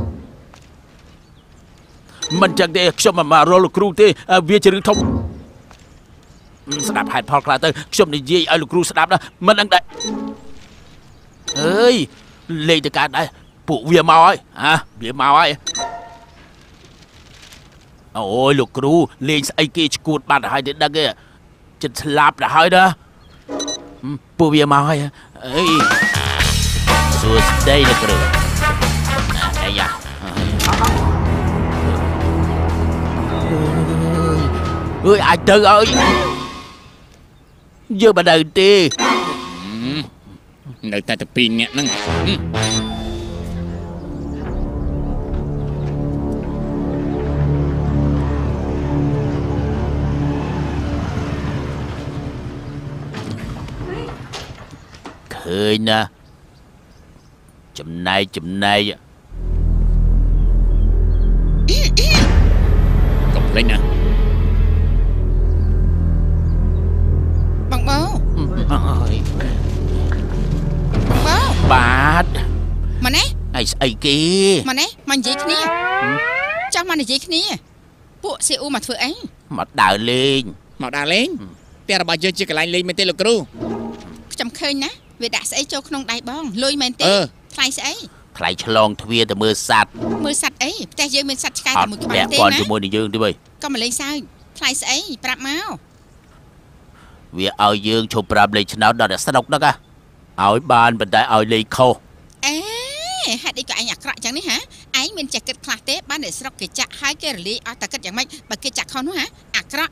mình chẳng để chọn mà lục ru thế việc chỉ thôngสดับหายพอคลาเตอร์ชมในยี่ไอ้ลูกครูสดับนะมันดังได้เฮ้ยเลยจากการได้ปู่เวียมาไอ้ฮะเวียมาไอ้โอ้ยลูกครูเลยไอ้กีชกูดบ้านหายเด็ดดังเงี้ยจะสลับหายนะปู่เวียมาไอ้เฮ้ยสุดได้เลยครูไอ้ยาเฮ้ยไอ้เตอร์เอ้ยgiờ bà đời đi nơi ta tập pin nhẹ năng khơi nè chùm này cọc lên nè bằng bố bát mà nè ai kia mà nè mình gì kia chắc mình gì kia bộ xe u mà thưa ấy mặt đào lên tè là bà chơi cái lại lên mấy tên lục cừu chấm khơi nè về đã sẽ cho không đai bong lôi men tê thay sẽ thay chlong thuyền từ mưa sạt ấy ta dương mình sạt cái một cái bàn tê còn cho môi này dương đi bơi con mà lên sao thay sẽ prap máu vì ao dương chụp prap lên nó đó là sát độc đó cả ao ban bên đây ao lì khô hãy đi cho anh nhặt rõ chẳng đấy hả anh mình chặt kết khóa tế ban để sọc cái chặt hai cái lì ở ta kết chẳng mấy bà cái chặt không nữa hả rõ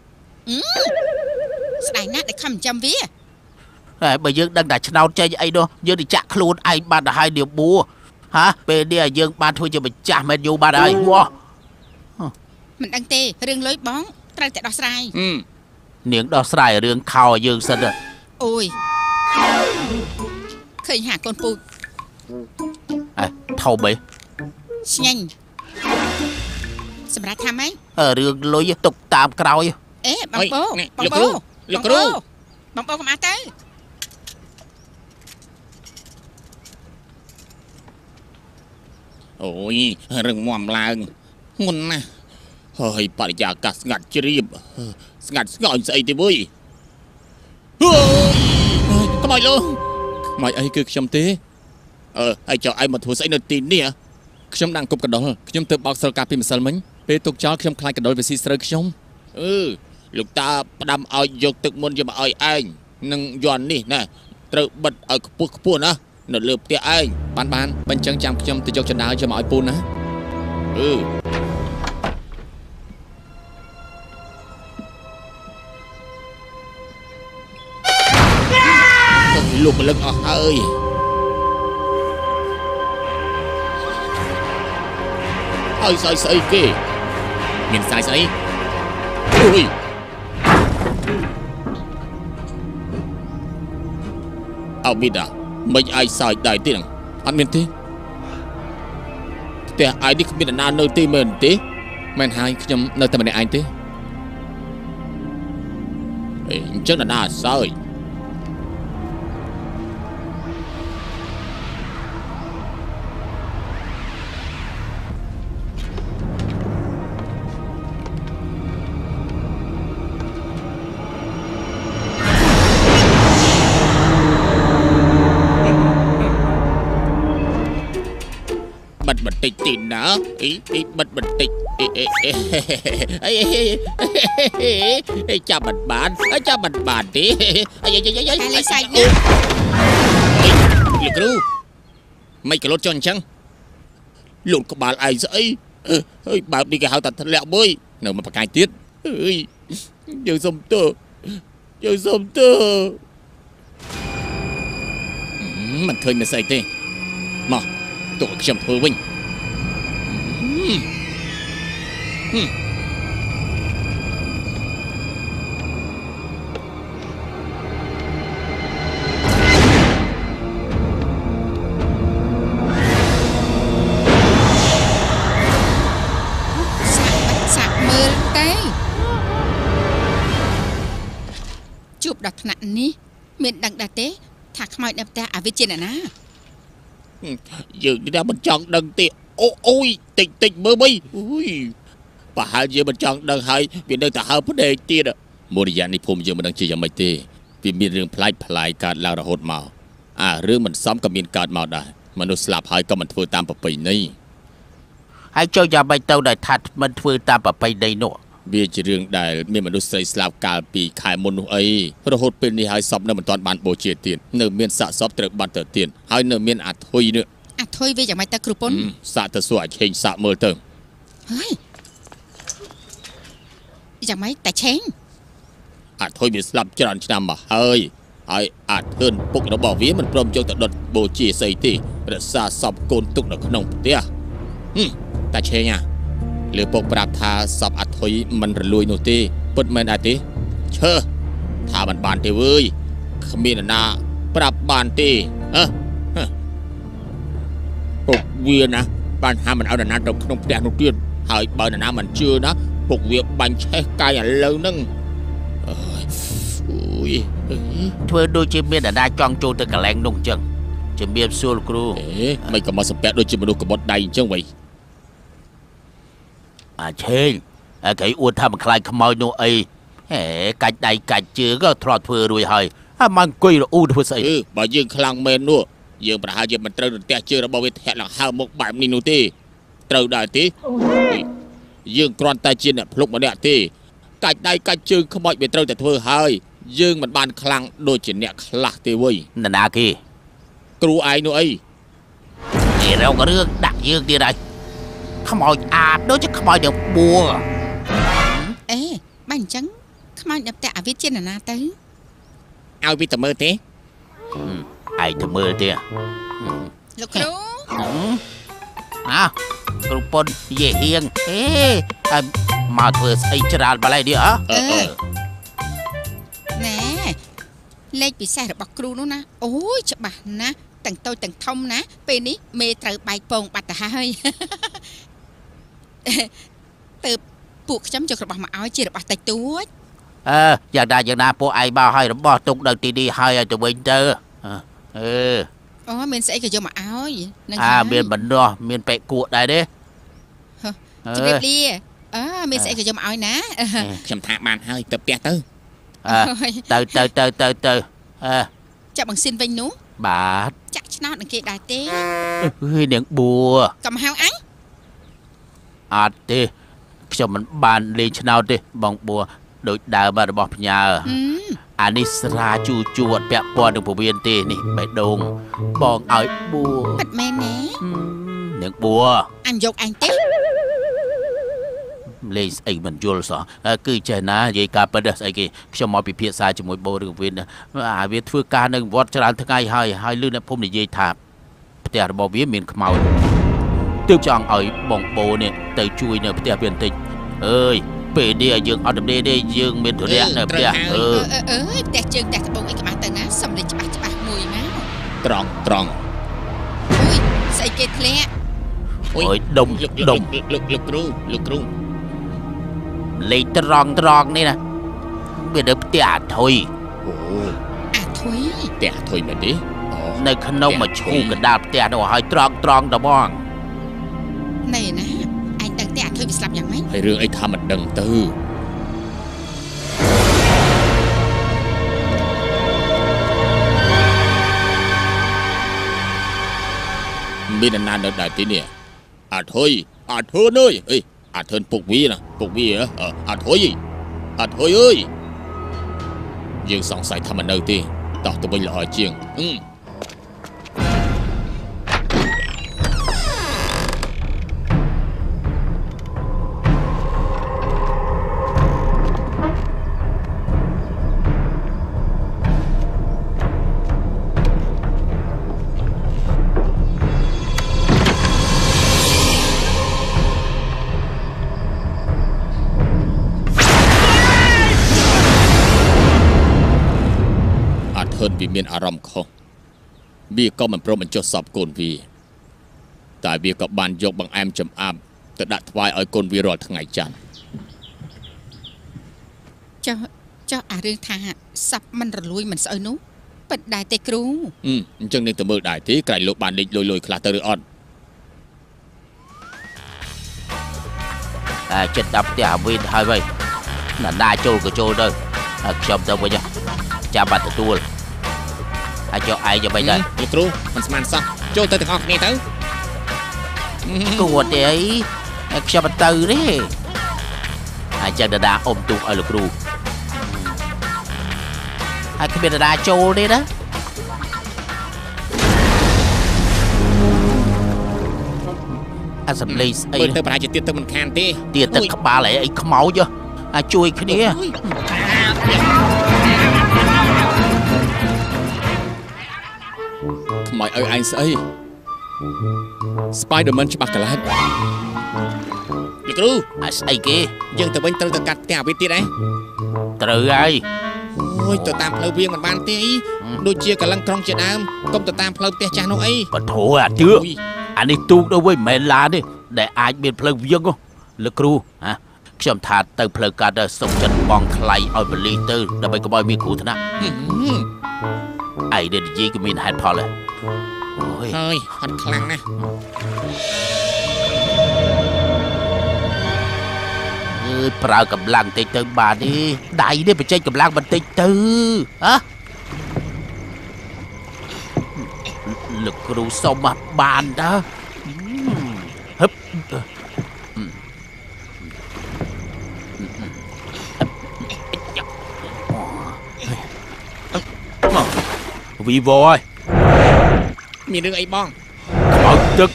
đại nát để không chăm vía bây giờ đang đặt nào chơi ai đó giờ đi chặt luôn ai ban là hai điều bùa hả về đi dương ban thôi cho mình chặt mệt vô ban đây wow mình đang tê riêng lối bóng trai tại đó sai những đó sai riêng khao dương sân rồi ôi khơi hạ con pu thâu bể nhanh sầm ra tham ấy riêng lối tục tạm cào bằng bố con má tới ôi rừng mòm làng ngon nè hơi bà già cả ngặt chìm ngặt ngọn dậy thì vui có mày luôn mày ấy cứ chăm thế ai cho ai mà thua sẽ nợ tin nè chăm đang cục cả đó chăm tự bọc sờ cà phê mà sờ mình về tục cho chăm khai cả đôi về xí sờ chăm lúc ta đâm ao dục tự muốn cho mà ai anh nâng giòn nè nè tự bật ở cục buồn á nợ lượp tia anh ban bên chân chăm chăm tự cho chân đá cho mọi buồn á lục mà lưng ơi sai kì nhìn sai ui biết à mấy ai sai đại tiền anh miền thếแต่ไอ้นี่มีแต่นานnơiตีmình thế mình hai nhầm nơi tầm này anh thế chắc là na sai បិទបន្តិចទីណាអីបិទបន្តិចអីចាប់មិនបានទេអីលេងសាច់ណាលោកគ្រូមិនក្លូតចុះអញ្ចឹងលូតក្បាលឯងស្អីហើយបើនេះគេហៅថាធ្លាក់មួយនៅមកបកាយទៀតអើយយើងសុំទោមិនឃើញមានស្អីទេមកទុកឲ្យខ្ញុំធ្វើវិញជួបដល់ថ្នាក់នេះមានដឹងដែរទេថាខ្មោចនៅផ្ទះអាវិជាណាយើងនេះមិនចង់ដឹងទេអូយតិចមើលបីអូយប្រហែលជាមិនចង់ដឹងហើយវានៅតែហើផ្ដេកទៀតមូលនិធិនេះភូមិយើងមិនដឹងជាយ៉ាងម៉េចទេវាមានរឿងប្លែកកើតឡើងរហូតមករឿងមិនសមក៏មានកើតមកដែរមនុស្សស្លាប់ហើយក៏មិនធ្វើតាមប្រពៃណីហើយចូលយ៉ាងម៉េចទៅដែលថាមិនធ្វើតាមប្រពៃណីនោះវាជារឿងដែលមានមនុស្សស្រីស្លាប់កាលពីខែមុននោះអីរហូតពេលនេះហើយសពនៅមិនទាន់បានបូជាទៀតនៅមានសាកសពត្រូវបាត់ទៅទៀតហើយនៅមានអាធុយនេះអាធុយវាយ៉ាងម៉េចទៅគ្រូពុនសាកទៅសួរអាឆេងសាកមើលទៅហើយយ៉ាងម៉េចតែឆេងអាធុយវាស្លាប់ច្រើនឆ្នាំមកហើយអាធឿនពុករបស់វាមិនព្រមយកទៅដុតបូជាស្អីទេរក្សាសពកូនទុកនៅក្នុងផ្ទះតែឆេងលើពុកប្រាប់ថាសពអាធុយមិនរលួយនោះទេពិតមែនដែរទេឈើថាមិនបានទេវើយគ្មានណាប្រាប់បានទេពុកវាណាបានហាមមិនឲ្យនរណាទៅក្នុងផ្ទះនោះទៀតហើយបើនរណាមិនជឿណាពុកវាបាញ់ឆេះកាយឥឡូវហ្នឹងអូយធ្វើដូចជាមាននរណាចង់ចូលទៅកន្លែងនោះអញ្ចឹងជំរាបសួរលោកគ្រូមិនក៏មកសំពាក់ដូចជាមនុស្សកបត់ដៃអញ្ចឹងវិញអាឆេងគេអួតថាមិនខ្លាចខ្មោចនោះអីហេកាច់ដៃកាច់ជើងក៏ធ្លាប់ធ្វើរួចហើយហើយមកអង្គុយរអ៊ូធ្វើស្អីបើយើងខ្លាំងមែននោះយើងប្រហែលជាមិនត្រូវរន្ទះជើងរបស់វាធាក់ឡើងហើរមុខបែបនេះនោះទេត្រូវដែរទេយើងគ្រាន់តែជាអ្នកភ្លុកម្នាក់ទេកាច់ដៃកាច់ជើងខ្មោចវាត្រូវតែធ្វើហើយយើងមិនបានខ្លាំងដូចជាអ្នកខ្លះទេវើយនរណាគេគ្រូឯងនោះអីគេរករឿងដាក់យើងទៀតហើយខ្មោចអាបដូចជាខ្មោចនៅបួអេបើអញ្ចឹងខ្មោចនៅផ្ទះអាវិជាណាទៅឲ្យវាទៅមើលទេឯងទៅមើលទេលោកគ្រូគ្រូពុនយេហៀងហើយមកធ្វើស្អីច្រើនបាឡៃនេះណែលេខពិសេសរបស់គ្រូនោះណាអូយច្បាស់ណាស់ទាំងតូចទាំងធំណាពេលនេះមេត្រូវបែកពងបាត់ទៅហើយទៅពួកខ្ញុំយករបស់មកឲ្យជារបស់តិចតួចយ៉ាងណាពួកឯងមកឲ្យរបស់ទុកនៅទីនេះហើយឲ្យទៅវិញទៅអូមានស្អីក៏យកមកឲ្យនឹងមានបណ្ដោះមានពេកគក់ដែរទេជម្រាបលាមានស្អីក៏យកមកឲ្យណាខ្ញុំថាបានហើយទៅផ្ទះទៅទៅចាក់បង្ស៊ីនវិញនោះបាទចាក់ឆ្នោតនឹងគេដែរទេនាងបួកំហៅអញអត់ទេខ្ញុំមិនបានលេងឆ្នោតទេបងបួដូចដើមរបស់ផ្ញើអានេះស្រាជូជួតពាក់ព័ន្ធនឹងពវៀនទេនេះបេះដូងបងឲ្យបួពិតមែនទេនាងបួអញយកអញទេលេងស្អីមិនយល់សោះគឺចេះណានិយាយការពិតស្អីគេខ្ញុំមកពិភាក្សាជាមួយបូរឿងវិញវាធ្វើការនៅវត្តច្រើនថ្ងៃហើយលឺអ្នកភូមិនិយាយថាផ្ទះរបស់វាមានខ្មោចទើបចង់ឲ្យបងបូនេះទៅជួយនៅផ្ទះវាបន្តិចអើយពេលនេះយើងអត់ដំណេរទេយើងមានធរៈនៅផ្ទះផ្ទះជើងផ្ទះត្បូងអីក្បាលទៅណាសំលេចច្បាស់មួយមកត្រង់អូយស្អីគេធ្លាក់អូយដុំលោកគ្រូលេខត្រង់នេះណាវានៅផ្ទះអាធុយអាធុយផ្ទះអាធុយមែនទេនៅក្នុងមួយឈូកណ្ដាលផ្ទះនោះឲ្យត្រង់ដល់បងណែណាឯងដឹងទេអាធុយវាស្លាប់យ៉ាងម៉េចហើយរឿងអីថាមិនដឹងទៅមានណានៅដែរទីនេះអាធុយអើយអេអាធឿនពុកវាណាពុកវាអាធុយអើយយើងសង្ស័យថាមិននៅទេតោះទៅវិញល្អជាងវាមានអារម្មណ៍ខុសវាក៏មិនព្រមបញ្ចុះសពកូនវាតែវាក៏បានយកបង្អែមចំអាប់ទៅដាក់ថ្វាយឲ្យកូនវារាល់ថ្ងៃច័ន្ទចុះអារឿងថាសពមិនរលួយមិនស្អុយនោះពិតដែរទេគ្រូអញ្ចឹងនឹងទៅមើលដែរទេក្រែងលោកបានលេចលុយខ្លះទៅឬអត់ចិត្តដល់ផ្ទះអាវីនហើយវិញណាចូលក៏ចូលទៅខ្ញុំទៅវិញចាំបាត់ទទួលអាចយកឯងទៅវិញដែរលោកគ្រូមិនស្មានសោះចូលទៅទាំងអស់គ្នាទៅគួរទេអីខ្ញុំមិនទៅទេអាចដាអ៊ំទូកឲ្យលោកគ្រូហើយគ្មានដាចូលទេណាអាសំលេងស្អីទៅប្រហែលជាទៀតទៅមិនខានទេទៀតទឹកក្បាលអីខ្មោចអាចជួយគ្នាខ្មោចឲ្យឯងស្អី Spider-Man ច្បាស់កន្លែងលោកគ្រូស្អីគេយើងទៅវិញត្រូវទៅកាត់ផ្ទះអាវិធទៀតឯងត្រូវហើយអូយទៅតាមផ្លូវវាមិនបានទេអីដូចជាកលឹងក្រុងជាដើមកុំទៅតាមផ្លូវផ្ទះចាស់នោះអីបធោអាជឿអានេះទូកទៅវិញមិនមែនឡានទេដែលអាចមានផ្លូវវាងលោកគ្រូខ្ញុំថាទៅផ្លូវកាត់ទៅសុំចិត្តបងថ្លៃឲ្យបលីទៅដើម្បីកុំឲ្យមានគ្រោះថ្នាក់ឯនេះនិយាយក៏មានហេតុផលដែរអូយហើយហត់ខ្លាំងណាស់ប្រើកម្លាំងតិចទៅបាទនេះដៃនេះបញ្ចេញកម្លាំងបន្តិចទៅលោកគ្រូសុំបានតើហឹបវីវ៉យមានរឿងអីបងខ្មោចទឹក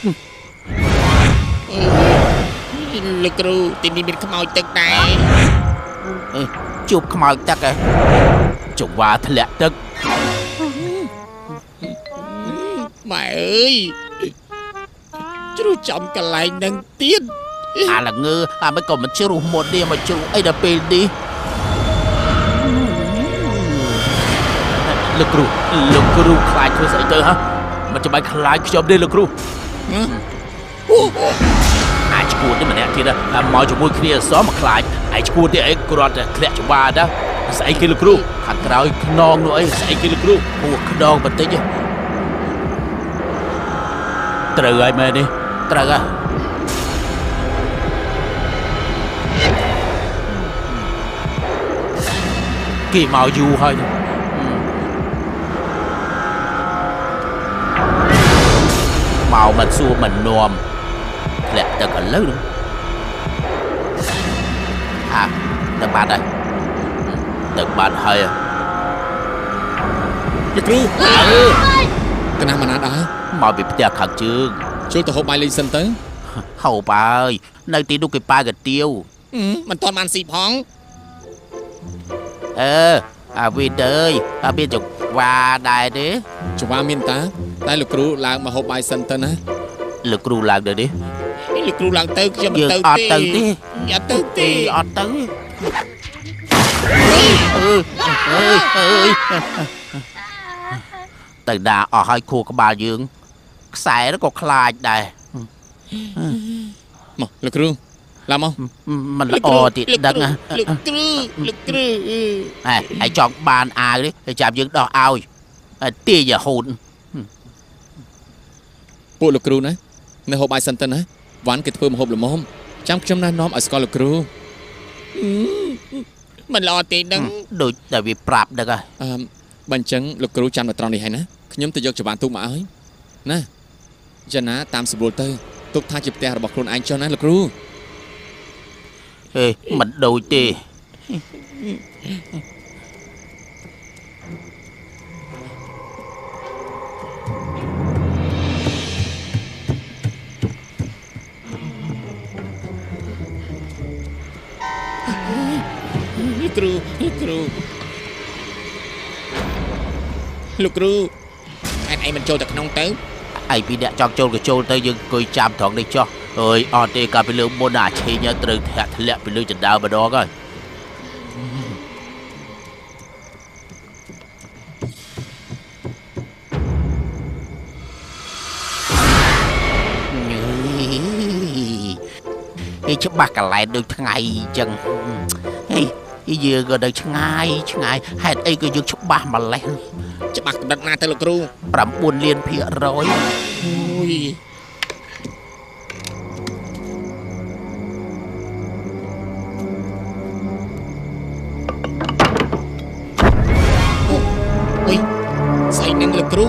លោកគ្រូទីនេះមានខ្មោចទឹកដែរជួបខ្មោចទឹកចង្វាធ្លាក់ទឹកម៉ែអើយជ្រុះចំកន្លែងនឹងទៀតអាល្ងើមិនក៏មិនជ្រុះមុននេះមកជ្រុះអីដល់ពេលនេះលោកគ្រូខ្លាចធ្វើស្អីទៅមិនចាំបាច់ខ្លាចខ្ញុំទេលោកគ្រូអាចឈួតទេម្នាក់ទៀតមកជាមួយគ្នាអសមកខ្លាចឯឈួតទេអីគ្រាន់តែធ្លាក់ច្បារដែរស្អីគេលោកគ្រូខាងក្រោយខ្នងនោះអីស្អីគេលោកគ្រូពោះខ្នងបន្តិចត្រូវហើយមែនទេត្រូវហើយគេមកយូរហើយមកមិនសួរមិននាំធ្លាក់ទឹកឥឡូវទៅបាត់ហើយទឹកបាត់ហើយលោកគ្រូកណាស់មកណាដែរមកពីផ្ទះខាងជើងចូលទៅហូបបាយលេងសិនទៅហូបហើយនៅទីនោះគេប៉ាកាទៀវមិនទាន់បានស៊ីផងអាវីតអើយមានចង្វាដែរទេចង្វាមានតាតែលោកគ្រូឡើងមកហូបបាយសិនទៅណាលោកគ្រូឡើងទៅទេលោកគ្រូឡើងទៅខ្ញុំមិនទៅទេអត់ទៅទេអត់ទៅទេអត់ទៅទៅដាអស់ហើយខួរក្បាលយើងខ្សែក៏ខ្លាចដែរមកលោកគ្រូឡើងមកមិនល្អទៀតដឹងលោកគ្រូហើយចង់បានអាវនេះចាំយើងដោះឲ្យទាយរហូតពួកលោកគ្រូណានៅហូបបាយសិនទៅណាវ៉ាន់គេធ្វើម្ហូបល្មមចាំខ្ញុំណែនាំឲ្យស្គាល់លោកគ្រូមិនល្អទេដឹងដូចតែវាប្រាប់ដឹងហើយបើអញ្ចឹងលោកគ្រូចាំនៅត្រង់នេះហើយណាខ្ញុំទៅយកចង្វាទូកមកឲ្យណាចាណាតាមស្រួលទៅទុកថាជាផ្ទះរបស់ខ្លួនឯងចុះណាលោកគ្រូហេមិនដូចទេលោកគ្រូអែមិនចូលទៅក្នុងទៅឯពីអ្នកចង់ចូលក៏ចូលទៅយើងអង្គុយចាំត្រង់នេះចុះអើយអត់ទេកាលពីលើមុនអាឆេញត្រូវធាក់ធ្លាក់ពីលើចណ្ដើម្ដងហើយ ច្បាស់កន្លែងដូចថ្ងៃអញ្ចឹងហេយើងក៏នៅឆ្ងាយហេតុអីក៏យើងច្បាស់ម្លេះច្បាស់កម្រិតណាទៅលោកគ្រូ 9 លានភាគរយអូយស្អីនឹងលោកគ្រូ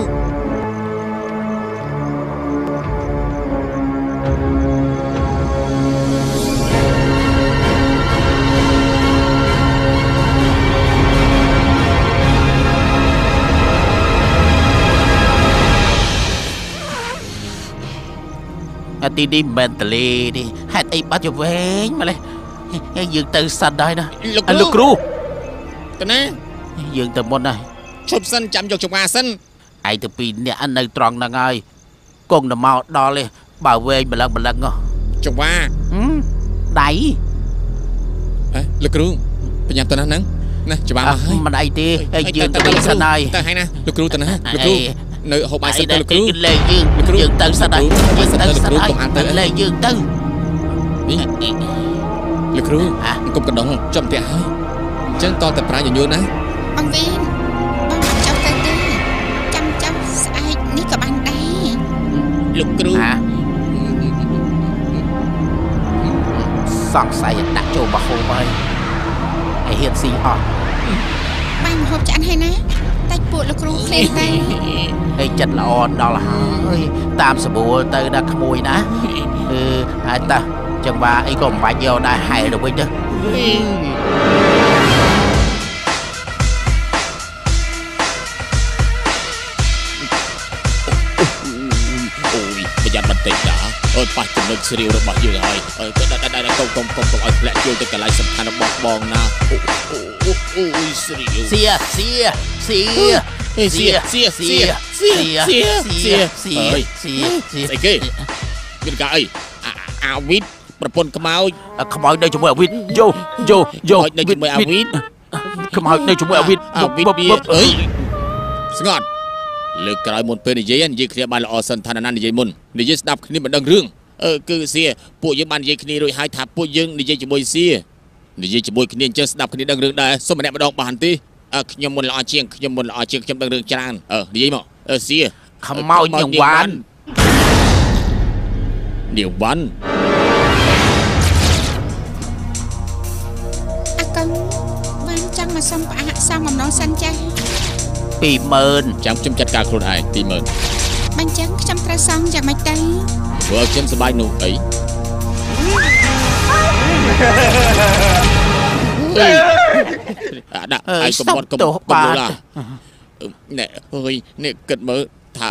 ទីនេះមិនតលេទេហេតុអីបាត់ទៅវែងម្លេះយើងទៅសិនដែរណាលោកគ្រូទៅណាយើងទៅមុនហើយឈប់សិនចាំយកចង្វាសិនឯងទៅពីអ្នកនៅត្រង់ហ្នឹងហើយគង់ទៅមកដល់ទេបើវែងម្លឹងចង្វាដៃហេលោកគ្រូបញ្ញាទៅណាហ្នឹងណាចង្វាមកហើយមិនអីទេយើងទៅសិនហើយទៅហើយណាលោកគ្រូទៅណាលោកគ្រូ នៅហូបបាយសិនទៅលោកគ្រូលេងយើងទៅសិនហើយយើងទៅសិនហើយលេងយើងទៅនេះលោកគ្រូអង្គុំកណ្ដុងចំផ្ទះហើយអញ្ចឹងតតែប្រាញ់ញញណាបងវិញបងអត់ចង់ទៅទេចាំចាំស្អែកនេះក៏បានដែរលោកគ្រូសង្ស័យដាក់ចូលបោះហូបហើយឲ្យហ៊ានស៊ីអត់បានហូបឆ្អិនហើយណាតែពួកលោកគ្រូឃ្លានទៅហើយចិត្តល្អដល់ហើយតាមសបួលទៅដល់ក្មួយណាហើយតាចឹងបាទអីក៏មិនបាច់យកដែរហែទៅវិញទៅប្រយ័ត្នបន្តិចណាអើប៉ះចំណុចស្រាវរបស់យើងហើយកុំឲ្យធ្លាក់ចូលទៅកន្លែងសំខាន់របស់បងណាអូយស្រាវសៀស្អីគេមានការអីអាវីតប្រពន្ធខ្មោចខ្មោចនៅជាមួយអាវីតយោនៅជាមួយអាវីតខ្មោចនៅជាមួយអាវីតអើយស្ងត់លើកក្រោយមុនពេលនិយាយគ្នាបានល្អសិនថាណានិយាយមុននិយាយស្ដាប់គ្នាមិនដឹងរឿងគឺសៀពួកយើងបាននិយាយគ្នារួចហើយថាពួកយើងនិយាយជាមួយសៀនិយាយជាមួយគ្នាអញ្ចឹងស្ដាប់គ្នាដឹងរឿងដែរសុំម្នាក់ម្ដងបានទេខ្ញុំមុនល្អជាងខ្ញុំដឹងរឿងច្រើននិយាយមកសៀខ្មោចនាងវ៉ាន់អាកូនបានចង់មកសុំផ្អាកសំអំណងសិនចាស់ 20000 ចាំខ្ញុំចាត់ការខ្លួនឯង 20000 បាញ់ចឹងខ្ញុំត្រូវសងយ៉ាងម៉េចទៅព្រោះខ្ញុំសប្បាយនោះអីដាក់ឲ្យកុំបត់ឡាណែអើយនេះគិតមើលថា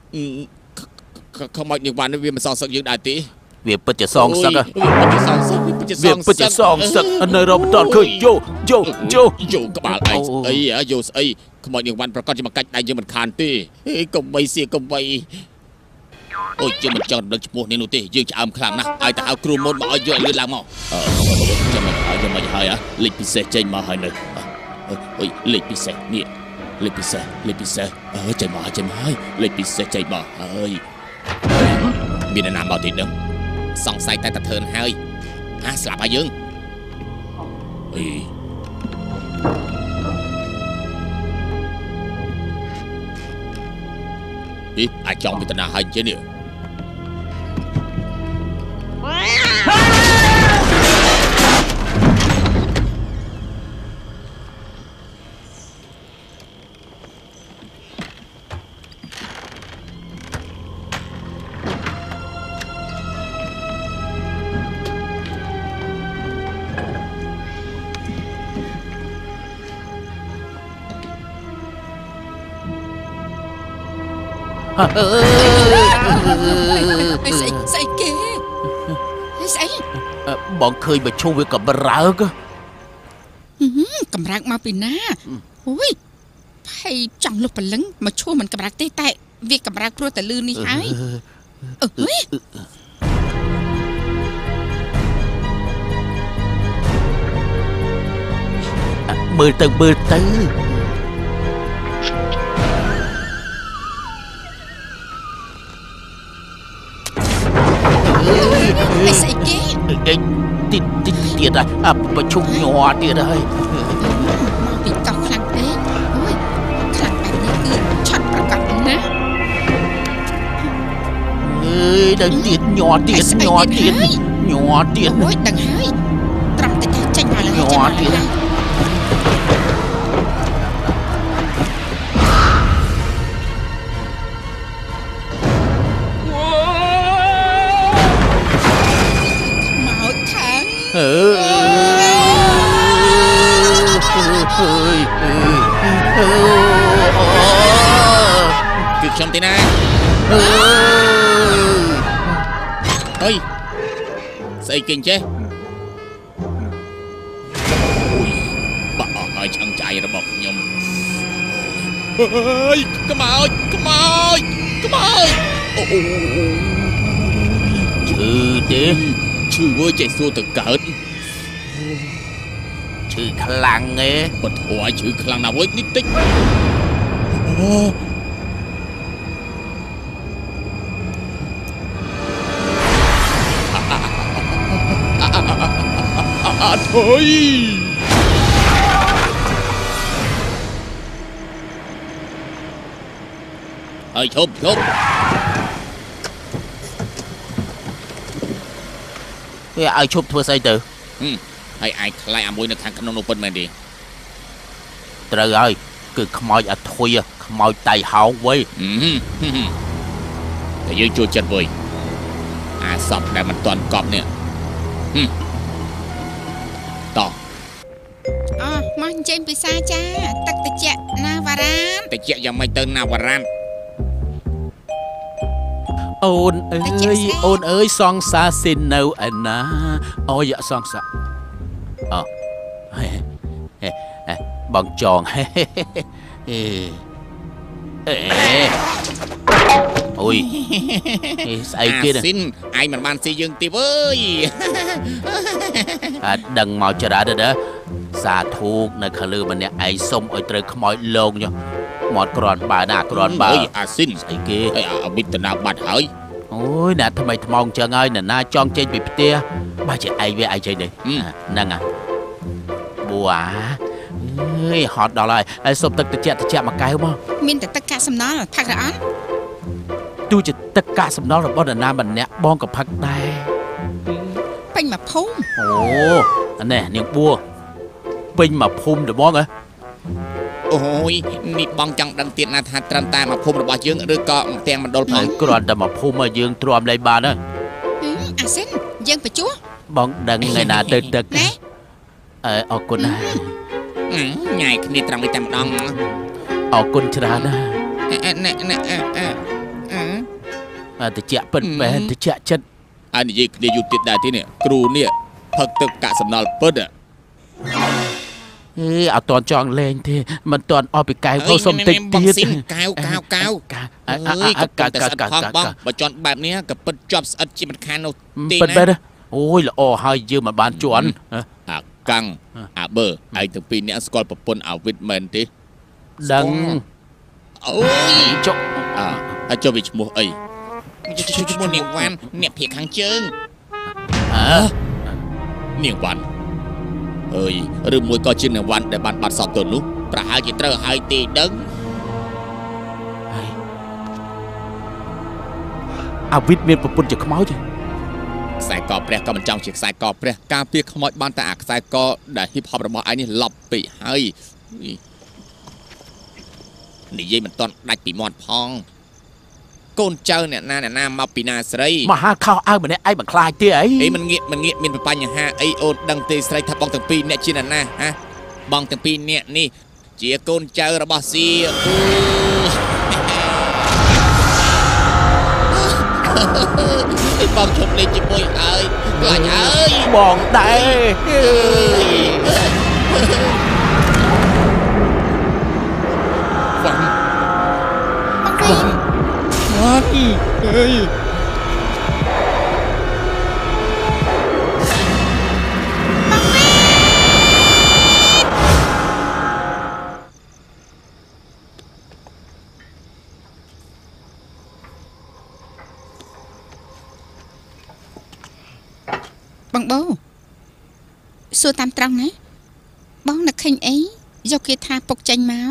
ខ្មោចនាងវ៉ាន់នេះវាមិនសងសឹកយើងដែរទេវាពិតជាសងសឹកវាពិតជាសងសឹកនៅរំតល់ឃើញយោក្បាលឯងអីយោស្អីខ្មោចនាងវ៉ាន់ប្រកាសជាមកកាច់ដៃយើងមិនខានទេកុំបីសៀកុំបីអូយយើងមិនចង់រំលឹកឈ្មោះនេះនោះទេយើងឆ្អើមខ្លាំងណាស់ឲ្យតែហៅគ្រូមុនមកឲ្យយកលឿនឡើងមកចាំមកហើយលេខពិសេសចេញមកហើយនៅអើយលេខពិសេសនេះលេខពិសេសចេញមកហើយលេខពិសេសចេញមកហើយមានអ្នកណាមកទីនឹងសង្ស័យតែធឿនហើយស្លាប់ហើយយើងអីអាចចង់ពីតាណាហើយចេះនេះអស្អីគេស្អីបងឃើញមកឈូវាក៏បរើកកម្រើកមកពីណាអូយភ័យចង់លុបព្រលឹងមកឈួរមិនកម្រើកទេតែវាកម្រើកព្រោះតែលឺនេះហើយអើយមើលទៅស្អីគេទៀតប្រជុំញ័រទៀតហើយមកពីកោះខ្លាំងពេកអូយខ្លាំងបែបនេះគឺឆាត់ប្រកាសណាដឹងទៀតញ័រទៀតអូយដឹងហើយ ត្រង់តែចេញមកលើចេញមកលើគឺខ្ញុំទេណាអើយស្អីគេចេះអូយបាក់អស់ហើយឆ្អឹងចាយរបស់ខ្ញុំអើយខ្មោចអូឈឺទេឈឺវើចេះសួរទៅកើតឈឺខ្លាំងទេបត់ហួយឈឺខ្លាំងណាស់វើនេះតិចអត់អើយហើយឈប់វាឲ្យឈប់ធ្វើស្អីទៅហើយឯងខ្លាចអាមួយនៅខាងក្នុងនោះពិតមែនទេត្រូវហើយគឺខ្មោចអាធុយខ្មោចតៃហោងវៃតែយើងចូលចិត្តវើយអាសពដែលមិនទាន់កប់នេះតោះអូមកចេញពីសាចាទឹកតិចណាវ៉ារ៉ានតិចយ៉ាងម៉េចទៅណាវ៉ារ៉ានអូនអើយសង្សារស៊ីននៅឯណាអូយសង្សារបងចងអូយស្អីគេស៊ីនឯងមិនបានស៊ីយើងទេវើយដឹងមកច្រើនទេសាធូកនៅខាងលើម្នាក់ឯងសុំឲ្យត្រូវខ្មោចលងមកក្រាន់បើណាក្រាន់បើអាស៊ីនស្អីគេអាវិតនាបាត់ហើយអូយអ្នកថ្មីថ្មងចឹងហើយអ្នកណាចង់ចេញពីផ្ទះបើជាឯងវាឯងចេញទេហ្នឹងប៊ូអើយហត់ដល់ហើយសុំទឹកត្រជាក់មួយកែវមកមានតែទឹកកាកសំណល់ផឹករអត់ទោះជាទឹកកាកសំណល់របស់នរណាម្នាក់បងក៏ផឹកដែរពេញមកភូមិអូនេះនាងប៊ូពេញមកភូមិទៅបងហ៎អូយនេះបងចង់ដឹងទៀតណាថាត្រឹមតែមកភូមិរបស់យើងឬក៏ទាំងមណ្ឌលផងគ្រាន់តែមកភូមិមកយើងទ្រាំលេងបានហើយអាស៊ីនយើងបញ្ចុះបងដឹងថ្ងៃណាទៅទឹកអរគុណណាស់ញ៉ៃគ្នាត្រង់នេះតែម្ដងអរគុណច្រើនណាស់ តិចពិតមែនតិចចិត្តអានិយាយគ្នាយូរទៀតដែរទេនេះគ្រូនេះផឹកទឹកកាកសំណល់ពិតអត់តន់ចង់លេងទេមិនតន់អស់ពីកែវក៏សុំតិចទៀតកែវបើជន់បែបនេះក៏ពិតជាប់ស្អិតជាមិនខាននោះទេណាអូយល្អហើយយើងមិនបានជន់អាកាំងអាបើឯងទាំងពីរអ្នកស្គាល់ប្រពន្ធអាវិតមែនទេដឹងអូយចុកអាចុះវាឈ្មោះអីឈ្មោះនាងវ៉ាន់អ្នកភៀកខាងជើងនាងវ៉ាន់អើយឬមួយក៏ជានាងវ៉ាន់ដែលបានបាត់សពទៅនោះប្រហែលជាត្រូវហើយទេដឹងអាវិតមានប្រពន្ធជាខ្មោចខ្សែកព្រះក៏មិនចង់ជាខ្សែកព្រះការពារខ្មោចបានតែអាខ្សែកដែលហ៊ីបហបរបស់ឯងនេះឡប់ពេកហើយនិយាយមិនទាន់ដាច់ពីមាត់ផងកូនចៅអ្នកណាមកពីណាស្រីមហាខោអើម្នាក់ឯងមិនខ្លាចទេអីមិនងាកមានបញ្ហាអីអូនដឹងទេស្រីថាបងទាំងពីរអ្នកជាណាហ៎បងទាំងពីរអ្នកនេះជាកូនចៅរបស់សៀបងជប់លេងជាមួយហើយខ្លាចហើយបងដែរវ៉ាន់បងវិញវ៉ាន់អើយបងបូសួរតាមត្រង់ណាបងនឹកឃើញអីយកគេថាពុកចេញមក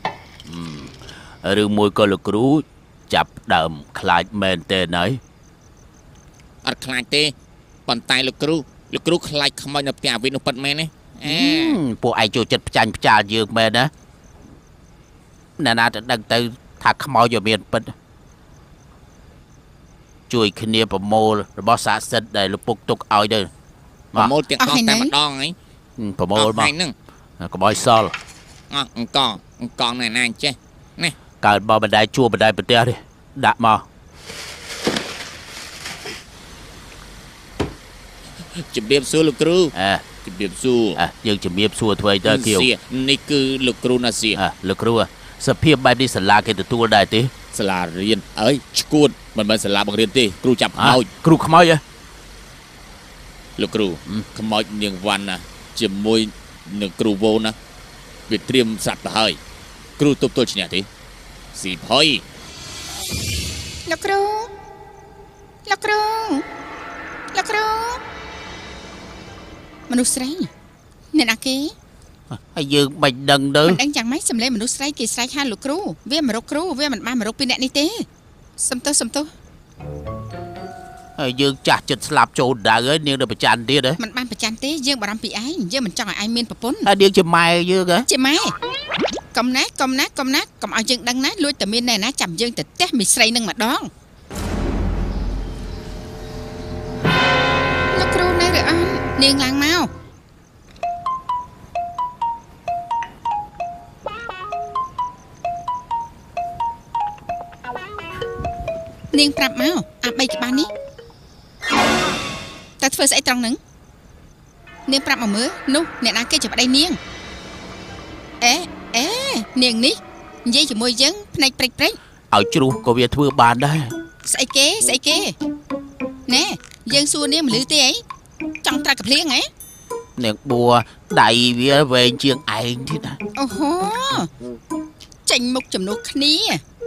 ឬមួយក៏លោកគ្រូចាប់ដើមខ្លាចមែនទេណៃអត់ខ្លាចទេប៉ុន្តែលោកគ្រូខ្លាចខ្មោចនៅផ្ទះអាវិននោះប៉ិតមែនទេអេពួកឯងចូលចិត្តផ្ចាញ់ផ្ចាលយើងមែនណាណែណាទៅដឹងទៅថាខ្មោចវាមានពិតជួយគ្នាប្រមូលរបស់ស័ក្តិសិទ្ធិដែលលោកពុកទុកឲ្យទៅប្រមូលទាំងអស់តែម្ដងហីប្រមូលមកហ្នឹងកុំឲ្យសល់អង្គណែណាអញ្ចេះណាកើតមកបណ្ដៃជួបបណ្ដៃប្រទេសទេដាក់មកជំរាបសួរលោកគ្រូ ជំរាបសួរយើងជំរាបសួរធ្វើអីទៅគៀវនេះគឺលោកគ្រូណាសៀលោកគ្រូសភាពបែបនេះសាលាគេទទួលដែរទេសាលារៀនអើយឈួតមិនមែនសាលាបង្រៀនទេគ្រូចាប់ខ្មោចគ្រូខ្មោចលោកគ្រូខ្មោចនាងវ៉ាន់ណាជាមួយនឹងគ្រូវោណាវាត្រៀមស្រាប់ទៅហើយគ្រូទប់ទល់ឈ្នះទេស៊ីផុយលោកគ្រូមនុស្សស្រីអ្នកណាគេហើយយើងមិនដឹងទៅមិនដឹងយ៉ាងម៉េចសម្លេងមនុស្សស្រីគេស្រែកហៅលោកគ្រូវាមករកគ្រូវាមិនបានមករកពីអ្នកនេះទេសំទោសហើយយើងចាស់ចិត្តស្លាប់ចូលដៅហើយនាងទៅប្រច័ណ្ឌទៀតហ៎មិនបានប្រច័ណ្ឌទេយើងបារម្ភពីឯងយើងមិនចង់ឲ្យឯងមានប្រពន្ធហើយនាងជាម៉ែយើងហ៎ជាម៉ែកុំណាកុំឲ្យយើងដឹងណាលួចតែមានណែណាចាំយើងទៅផ្ទះមីស្រីនឹងម្ដងលោកគ្រូនៅឬអត់នាងឡើងមកនាងប្រាប់មកអា3ក្បាលនេះតើធ្វើស្អីត្រង់ហ្នឹងនាងប្រាប់មកមើលនោះអ្នកណាគេជាប្តីនាងអេនាងនេះនិយាយជាមួយយើងភ្នែកព្រិចឲ្យជ្រុះក៏វាធ្វើបានដែរស្អីគេណែយើងសួរនាងមិនលឺទេអីចង់ត្រាក់កាភ្លៀងហ៎នាងបួដៃវាវែងជាងឯងទៀតណាអូហូចេញមុខចំនួនគ្នា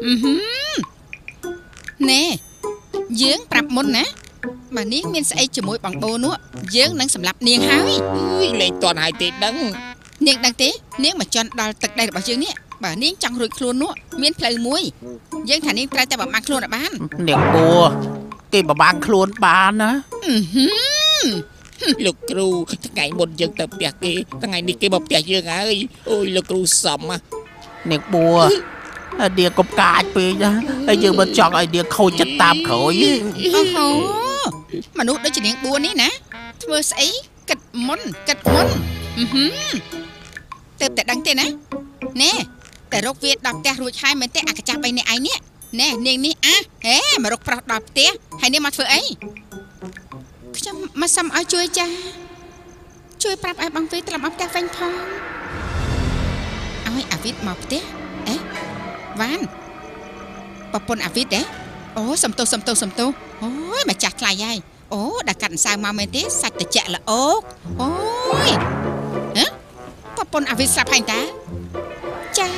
ណែយើងប្រាប់មុនណាបើនាងមានស្អីជាមួយបងបូនោះយើងនឹងសម្លាប់នាងហើយលេងតន់ហើយទេដឹងនាងដឹងទេនាងមកជន់ដល់ទឹកដីរបស់យើងនេះបើនាងចង់រួចខ្លួននោះមានផ្លូវមួយយើងថានាងត្រូវតែបំបាំងខ្លួនឲ្យបាននាងបួគេបំបាំងខ្លួនបានណាលោកគ្រូថ្ងៃមុនយើងទៅផ្ទះគេថ្ងៃនេះគេមកផ្ទះយើងហើយអូយលោកគ្រូសំណានាងបួនាងកុំកាចពេកណាហើយយើងមិនចង់ឲ្យនាងខូចចិត្តតាមក្រោយអូហូមនុស្សដូចជានាងបួនេះណាធ្វើស្អីគិតមុនទៅតែដឹងទេណាណែតែរកវាដល់ផ្ទះរួចហើយមែនទេអាកចាស់3នាក់ឯងនេះណែនាងនេះមករកប្រុសដល់ផ្ទះហើយនាងមកធ្វើអីខ្ញុំមកសុំឲ្យជួយចាជួយប្រាប់ឲ្យបងវិញត្រឡប់មកផ្ទះវិញផងឲ្យអាវិតមកផ្ទះវ៉ាន់ប្រពន្ធអាវិតទេអូសំទោសអូយមកចាស់ថ្លៃហើយអូដាក់កាត់អង្សៅមកមែនទេសាច់ត្រជាក់ល្អអូយប្រពន្ធអាវិតស្លាប់ហើយតាចា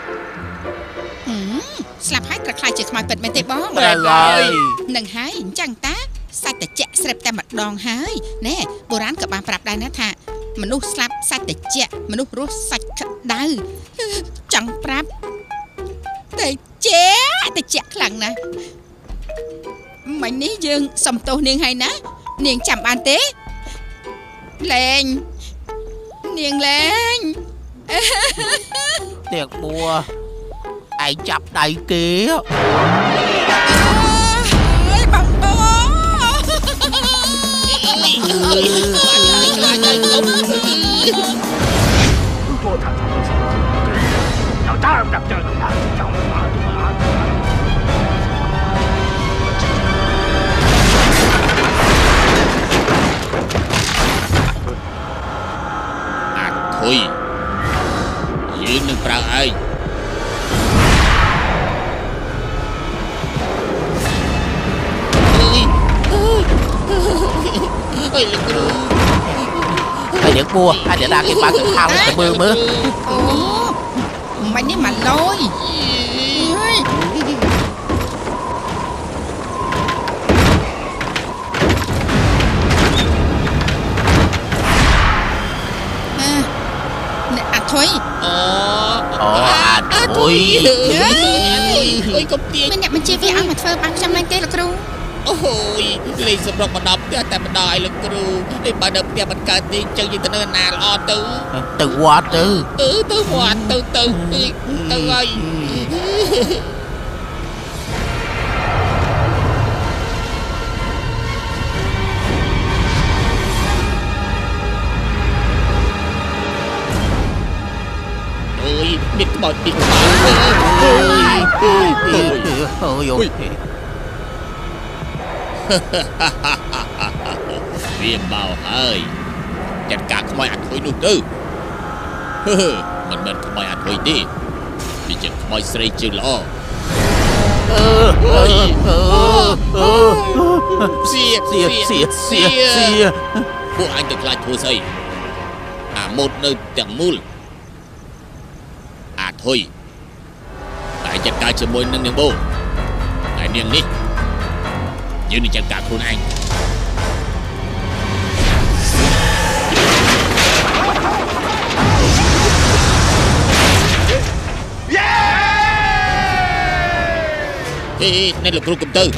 ស្លាប់ហើយត្រូវខ្លាចជាខ្មោចពិតមែនទេបងនឹងហើយអញ្ចឹងតាសាច់ត្រជាក់ស្រិបតែម្ដងហើយណែបុរាណក៏បានប្រាប់ដែរណាថាមនុស្សស្លាប់សាច់ត្រជាក់មនុស្សរស់សាច់ក្តៅចង់ប្រាប់ត្រជាក់ខ្លាំងណាស់មិញនេះយើងសំទោសនាងហើយណានាងចាំបានទេលេងនាងលេងនាងបួឯងចាប់ដៃគេបងបូเเฮ้ยลูกครูไอ้เด็กบัวไอ้เด็กดากินปลาเกิดข้าวจะมือโอ้มันนี่มันลอยเฮ้ยเนี่ยอัดถอยอ๋ออ๋ออาจโอ้ยเฮ้ยก็เตียงมันเนี่ยมันจีวีเอามาเฟิร์บังจำนั่งเต้ละครูโอ้โหเลยสำหรับมาดับแต่มันได้ลูกครูไอ้มาดับเนี่ยมันการตีจังยิ่งตะเนินนานรอตื้อ từ qua từ ตื้อหวานตื้อไงเอ้ยมิดบอดปิดปากเฮ้ย ôi ôi เรียมเบาเฮ้ยจัดการขโมยอัดคุยนู่นตื้อเฮ้อมันขโมยอัดคุยดินี่จะขโมยสไลจืดล้อเสีย xìa พวกอันจะกลายทัวใส่หมดnơiទាំងមូលធុយតែจัดការជាមួយនឹងនាងបូហើយនាងនេះយើងនឹងจัดការខ្លួនឯងហេនេះលោកគ្រូកុំទៅ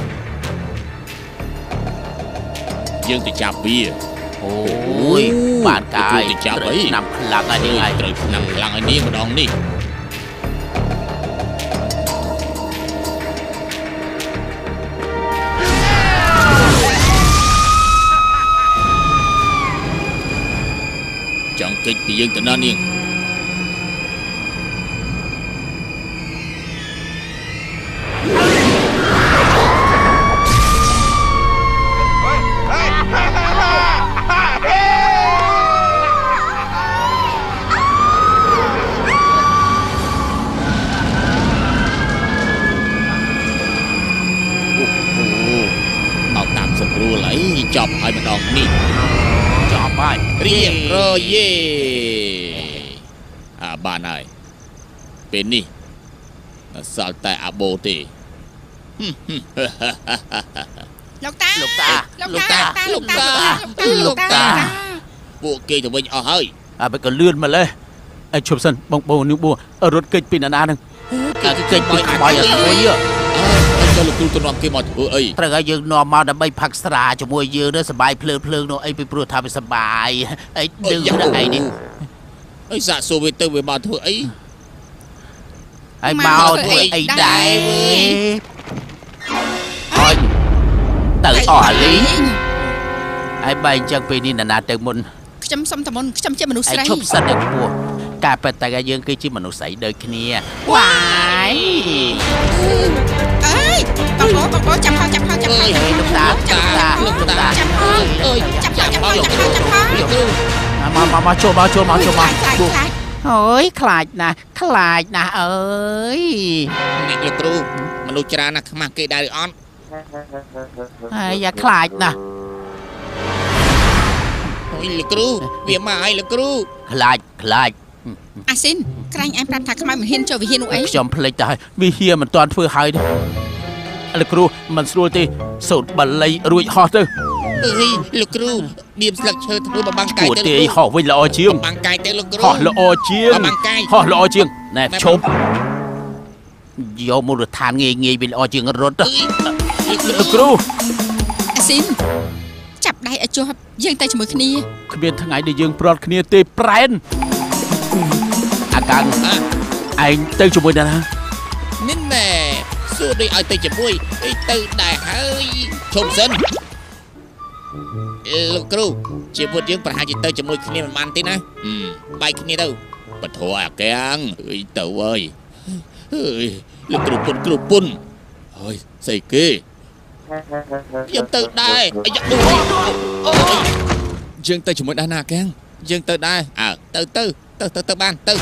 យើងទៅចាប់វា ôi bạn cài nằm lặng ở đây này ត្រូវឆ្នាំខ្លាំងឲ្យនាងម្ដងនេះចង់គេចពីយើងទៅណានាងចប់ហើយម្ដងនេះចប់ហើយរៀបរយេបានហើយពេលនេះសល់តែអាបូទេលោកតាលោកតាពួកគេទៅវិញអស់ហើយ à bây giờ lươn mà lên ai chụp sân bông bầu níu bùa ở rốt kịch pin anh đang cái kịch pin bay ở thôi á ចូលលោកគ្រូទៅនាំគេមកធ្វើអីត្រូវឲ្យយើងនាំមកដើម្បីផឹកស្រាជាមួយយើងទៅសបាយភ្លើងនោះអីពីព្រោះថាវាសបាយអីឌឺណាស់ឯនេះអីសាកសួរវាទៅវាមកធ្វើអីហើយមកធ្វើអីដែរអើយទៅអស់លីហើយបែរអញ្ចឹងពេលនេះណាទៅមុនខ្ញុំសុំតមុនខ្ញុំជាមនុស្សស្រីឈប់សិនទៅពោះការប៉ែតែយើងគឺជាមនុស្សស្រីដូចគ្នាវ៉ាយអើយបងចាំផងលោកតាចាប់ផងអើយចាប់មកចូលអូយខ្លាចណាស់អើយនេះលោកគ្រូមនុស្សច្រើនណាស់ខ្មាស់គេដែរឬអត់ហើយយ៉ាខ្លាចណាស់អុយលោកគ្រូវាមកហើយលោកគ្រូខ្លាចអាស៊ីនក្រែងអែមប្រាប់ថាខ្មែរមិនហ៊ានចូលវិហារនោះអីខ្ញុំភ្លេចទៅហើយវិហារមិនទាន់ធ្វើហើយទេលោកគ្រូមិនស្រួលទេសូត្របល័យរួចហោះទៅអើយលោកគ្រូនាមស្លឹកឈើធ្វើបបាំងកាយគួរទេហោះវិញល្អជាងបបាំងកាយទៅលោកគ្រូហោះល្អជាងបបាំងកាយហោះល្អជាងណែឈប់យកមូលដ្ឋានងាយវិញល្អជាងរត់ទៅលោកគ្រូអាស៊ីនចាប់ដៃឲ្យជាប់យើងទៅជាមួយគ្នាគ្មានថ្ងៃដែលយើងប្រត់គ្នាទេប្រែនអាកាំងឯងទៅជាមួយណានេះណែសួរដូចឲ្យទៅជាមួយទៅដែរហើយឈប់សិនលោកគ្រូជាពុតយើងប្រហែលជាទៅជាមួយគ្នាមិនបានទេណាបែកគ្នាទៅបធរអាកាំងអើយទៅហើយលោកគ្រូពុនហើយស្អីគេខ្ញុំទៅដែរអាយ៉ាយើងទៅជាមួយដែរណាកាំងយើងទៅដែរទៅបានទៅ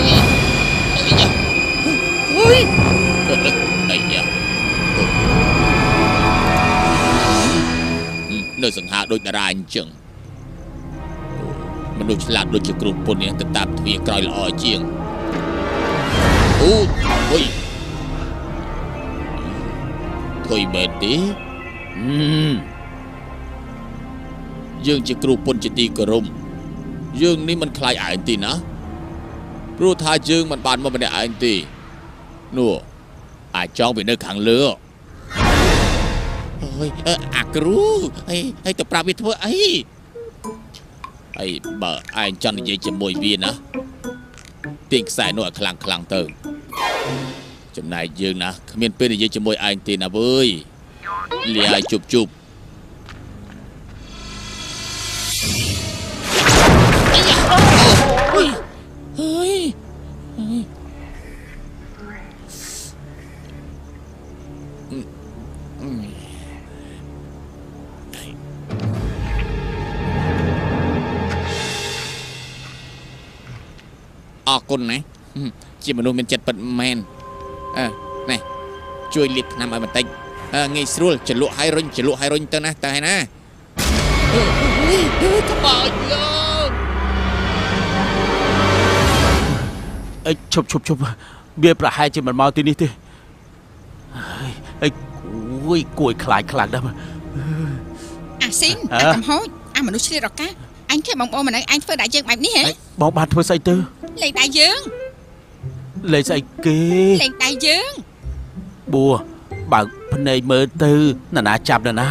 អើយអាយ៉ានៅសង្ហាដូចតារាអញ្ចឹងមនុស្សឆ្លាតដូចជាគ្រូពុននេះទៅតាមទ្វារក្រោយល្អជាងអូហុយថុយមែនទេយើងជាគ្រូពុនជាទីគោរពយើងនេះមិនខ្លាចឯងទេណាព្រោះថាយើងមិនបានមកម្នាក់ឯងទេនោះអាចចង់ពីនៅខាងលើអូយអាគ្រូហើយទៅប្រាប់វាធ្វើអីហើយបើឯងចង់និយាយជាមួយវាណាទាញខ្សែនោះឲ្យខ្លាំងទៅចំណែកយើងណាគ្មានពេលនិយាយជាមួយឯងទេណាវើយលាឲ្យជប់អរគុណណាជាមនុស្សមានចិត្តពិតមែននេះជួយលាបថ្នាំឲ្យបន្តិចងាយស្រួលចលក់ឲ្យរុញទៅណាទៅហើយណាក្បោចលោកឈប់វាប្រហែលជាមិនមកទីនេះទេអូយគួយខ្លាចខ្លាំងណាស់អាស៊ីនអាកំហូចអាមនុស្សឆ្លៀតរកាអញគេបងប្អូនម្នាក់អញធ្វើដាក់យើងបែបនេះហ៎បងបានធ្វើស្អីទៅលេងដៃយើងលេងស្អីគេលេងដៃយើងបួបើកភ្នែកមើលទៅណាចាប់ណា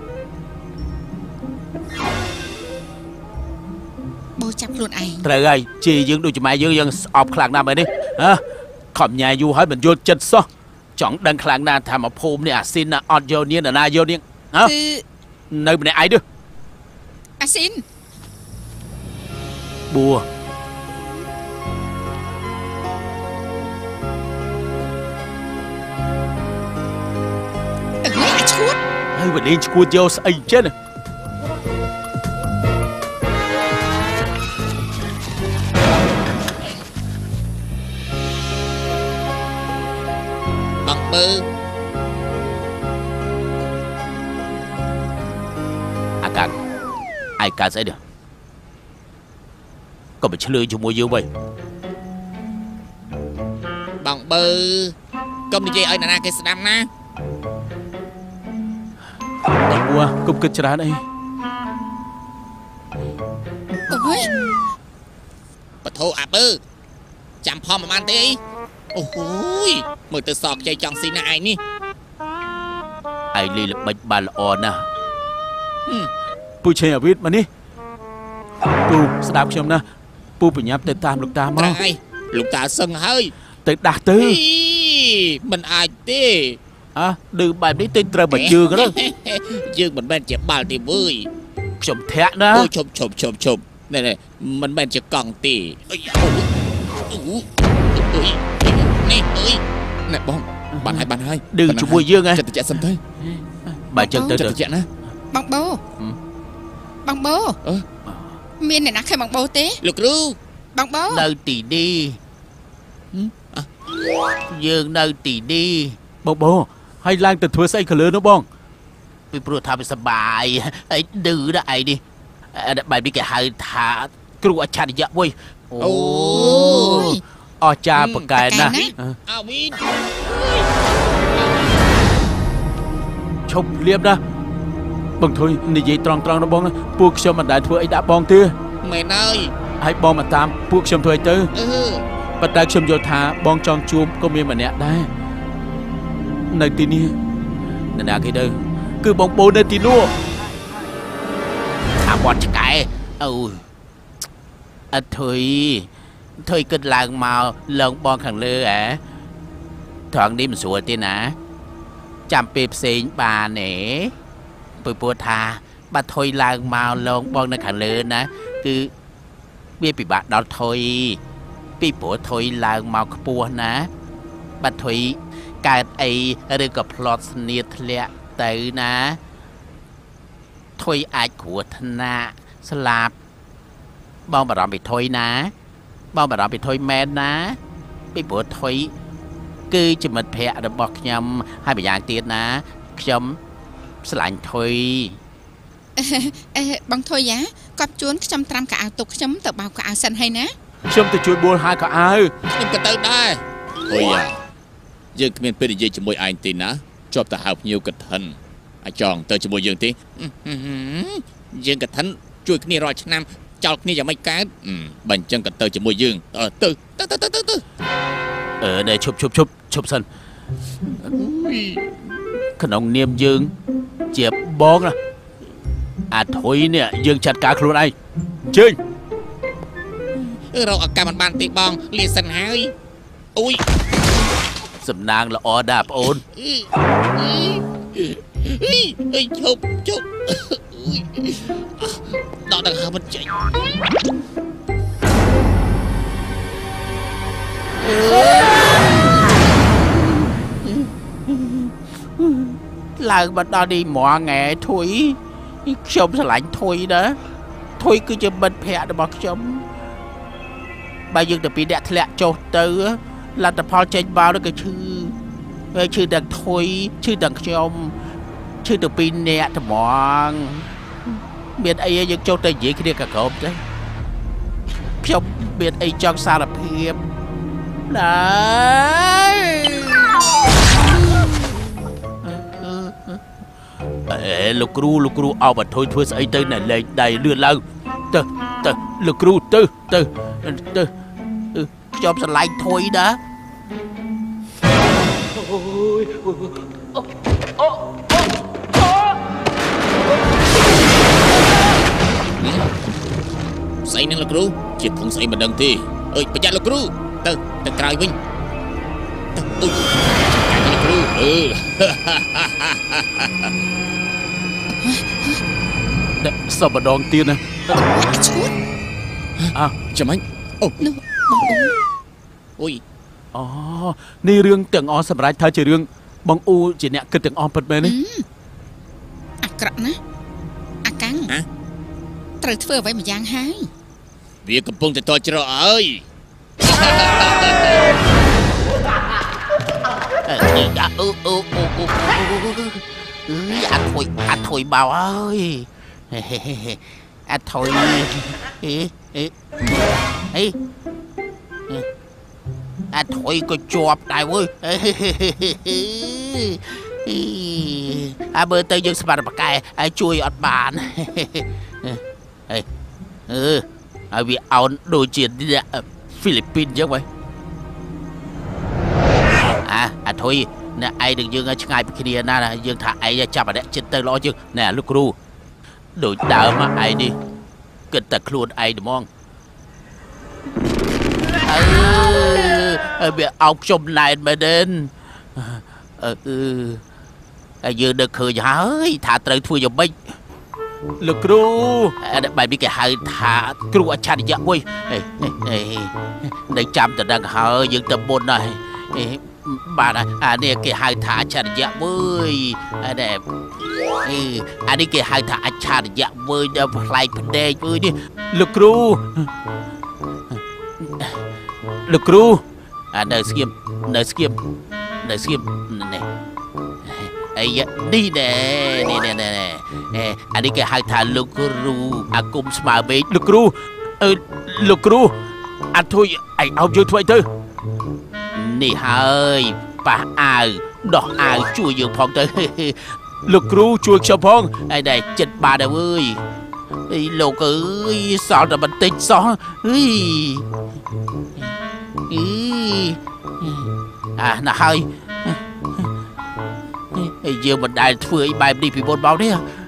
បូចាប់ខ្លួនឯងត្រូវហើយជាយើងដូចម៉ែយើងស្អប់ខ្លាំងណាស់មែនទេខំញ៉ាយូរហើយមិនយល់ចិត្តសោះចង់ដឹងខ្លាំងណាស់ថាមកភូមិនេះអាស៊ីនណាអត់យកនាងណាយកនាងនៅម្នាក់ឯងទេអាស៊ីនបួអាឈួតហើយវលេងឈួតយកស្អីចឹងបងបើអាកាស្អីនេះក៏មកឆ្លើយជាមួយយើងវិញបងបើកុំនិយាយឲ្យណាគេស្ដាប់ណាបងបួកុំគិតច្រើនអីអូយបធោអាបើចាំផមមិនបានទេអីអូហូយមើលទៅសខ្ចីចង់ស៊ីណាឯងនេះឯងលេល្បិចបានល្អណាស់ពូឆេអាវិតមកនេះពូស្ដាប់ខ្ញុំណាពូបញ្ញាប់ទៅតាមលោកតាមកហើយលោកតាសឹងហើយទៅដាស់ទៅមិនអាចទេឌឺបែបនេះទៅត្រូវមកជឿទៅយើងមិនមែនជាបាល់ទេវើយខ្ញុំធាក់ណាអូឈប់នេះមិនមែនជាកង់ទេអីនេះអើយណែបងបានហើយឌឺជាមួយយើងហ៎ចិត្តតិចសិនទៅបើចឹងទៅចិត្តតិចណាបងបូមានអ្នកណាឃើញបងបូទេលោកគ្រូបងបូនៅទីនេះយើងនៅទីនេះបងបូហើយឡើងទៅធ្វើស្អីក៏លើនោះបងពីព្រោះថាវាសបាយអីឌឺណាឯងនេះបែបនេះគេហៅថាគ្រូអច្ឆរិយៈមួយអូយអស្ចារ្យប្រកែណាស់អាវីនឈប់លៀបណាបងធុយនិយាយត្រង់ណាបងពួកខ្ញុំមិនដែលធ្វើអីដាក់បងទេមែនហើយបងមកតាមពួកខ្ញុំធ្វើអីទៅប៉ុន្តែខ្ញុំយល់ថាបងចង់ជួបក៏មានម្នាក់ដែរនៅទីនេះណាគេទៅគឺបងបូននៅទីនោះអាវត្តឆ្កែអូយអត់ធុយគិតឡើងមកលងបងខាងលើហ៎ត្រង់នេះមិនស្រួលទេណាចាំពេលផ្សេងបានទេព្រោះថាបើថុយឡើងមកលងបងនៅខាងលើណាគឺវាពិបាកដល់ថុយពីព្រោះថុយឡើងមកខ្ពស់ណាបើថុយកើតអីឬក៏ផ្លត់ស្នៀតធ្លាក់ទៅណាថុយអាចគ្រោះថ្នាក់ស្លាប់បងបារម្ភពីថុយណាបងបារម្ភពីថុយមែនណាពីព្រោះថុយគឺជាមិត្តភក្តិរបស់ខ្ញុំហើយម្យ៉ាងទៀតណាខ្ញុំស្រឡាញ់ថុយបងធុយយ៉ាកប់ជួនខ្ញុំត្រាំកៅអៅទុកខ្ញុំទៅបោកកៅអៅសិនហើយណាខ្ញុំទៅជួយបួលហើយកៅអៅខ្ញុំក៏ទៅដែរអូយ៉ាយើងគ្មានពេលនិយាយជាមួយឯងទេណាជាប់ទៅហៅភ្ញៀវកឋិនអាចចង់ទៅជាមួយយើងទេយើងកឋិនជួយគ្នារាល់ឆ្នាំចោលគ្នាយ៉ាងម៉េចកើតបើអញ្ចឹងក៏ទៅជាមួយយើងទៅនេះឈប់សិនក្នុងនាមយើងជាបងណាអាធុយនេះយើងចាត់ការខ្លួនឯងជើញរកឱកាសមិនបានទេបងលាសិនហើយអូយសំណាងល្អណាស់បងអូនឈប់ដកដង្ហើមមិនចេញឡើងមកដល់នេះហ្មងហ៎ធុយខ្ញុំស្រឡាញ់ធុយណាធុយគឺជាមិត្តភក្តិរបស់ខ្ញុំបើយើងទៅពីអ្នកធ្លាក់ចុះទៅលទ្ធផលចេញមកនោះក៏ឈឺទាំងធុយឈឺទាំងខ្ញុំឈឺទៅពីអ្នកត្មងមានអីយើងចុះទៅនិយាយគ្នាក៏ក្រោមទេខ្ញុំមានអីចង់សារភាពណាលោកគ្រូអោបធុយធ្វើស្អីទៅណែលេងដៃលឿនឡើងទៅលោកគ្រូទៅខ្ញុំស្រឡាញ់ធុយណាស្អីនឹងលោកគ្រូជាធុងស្អីមិនដឹងទេប្រយ័ត្នលោកគ្រូទៅក្រោយវិញទៅលោកគ្រូសពម្ដងទៀតណាឈួតចាំអញនោះបងអូយនេះរឿងទាំងអស់សម្រាប់ថាជារឿងបងអ៊ូជាអ្នកគិតទាំងអស់ពិតមែនទេអាក្រក់ណាអាកាំងត្រូវធ្វើអ្វីម្យ៉ាងហើយវាកំពុងតែតច្រកអើយអាថុយបោអើយអាថុយអាថុយក៏ជាប់ដែរវើយមើលទៅយើងស្មារតីប្រកែជួយអត់បានហើយវាអោនដូចជាហ្វីលីពីនអញ្ចឹងវិញអាថុយណែឯងនឹងយើងឆ្ងាយពីគ្នាណាយើងថាឯងចាប់អាអ្នកចិត្តទៅល្អជាងណែលោកគ្រូដូចដើមឯងនេះគិតតែខ្លួនឯងហ្មងវាអោបខ្ញុំណែនមែនទេហើយយើងនឹកឃើញហើយថាត្រូវធ្វើយ៉ាងម៉េចលោកគ្រូបែបនេះគេហៅថាគ្រូអច្ឆរិយៈមួយនៅចាំតែដឹងហើយយើងទៅមុនហើយបាទអានេះគេហៅថាអច្ឆរិយៈមួយអានេះគេហៅថាអច្ឆរិយៈមួយដល់ផ្លែកភ្នែកមួយនេះលោកគ្រូនៅស្គៀមនេះអានេះគេហៅថាលោកគ្រូអាគមស្មើមេឃលោកគ្រូអាធុយឯងអោបយើងធ្វើអីទៅនេះហើយប៉ះអាវដោះអាវជួយយើងផងទៅលោកគ្រូជួយខ្ញុំផងឯនេះចិត្តបានហើយអើយលោកអើយសល់តែបន្តិចសោះណាហើយយើងមិនដែលធ្វើអីបែបនេះពីមុនមកទេ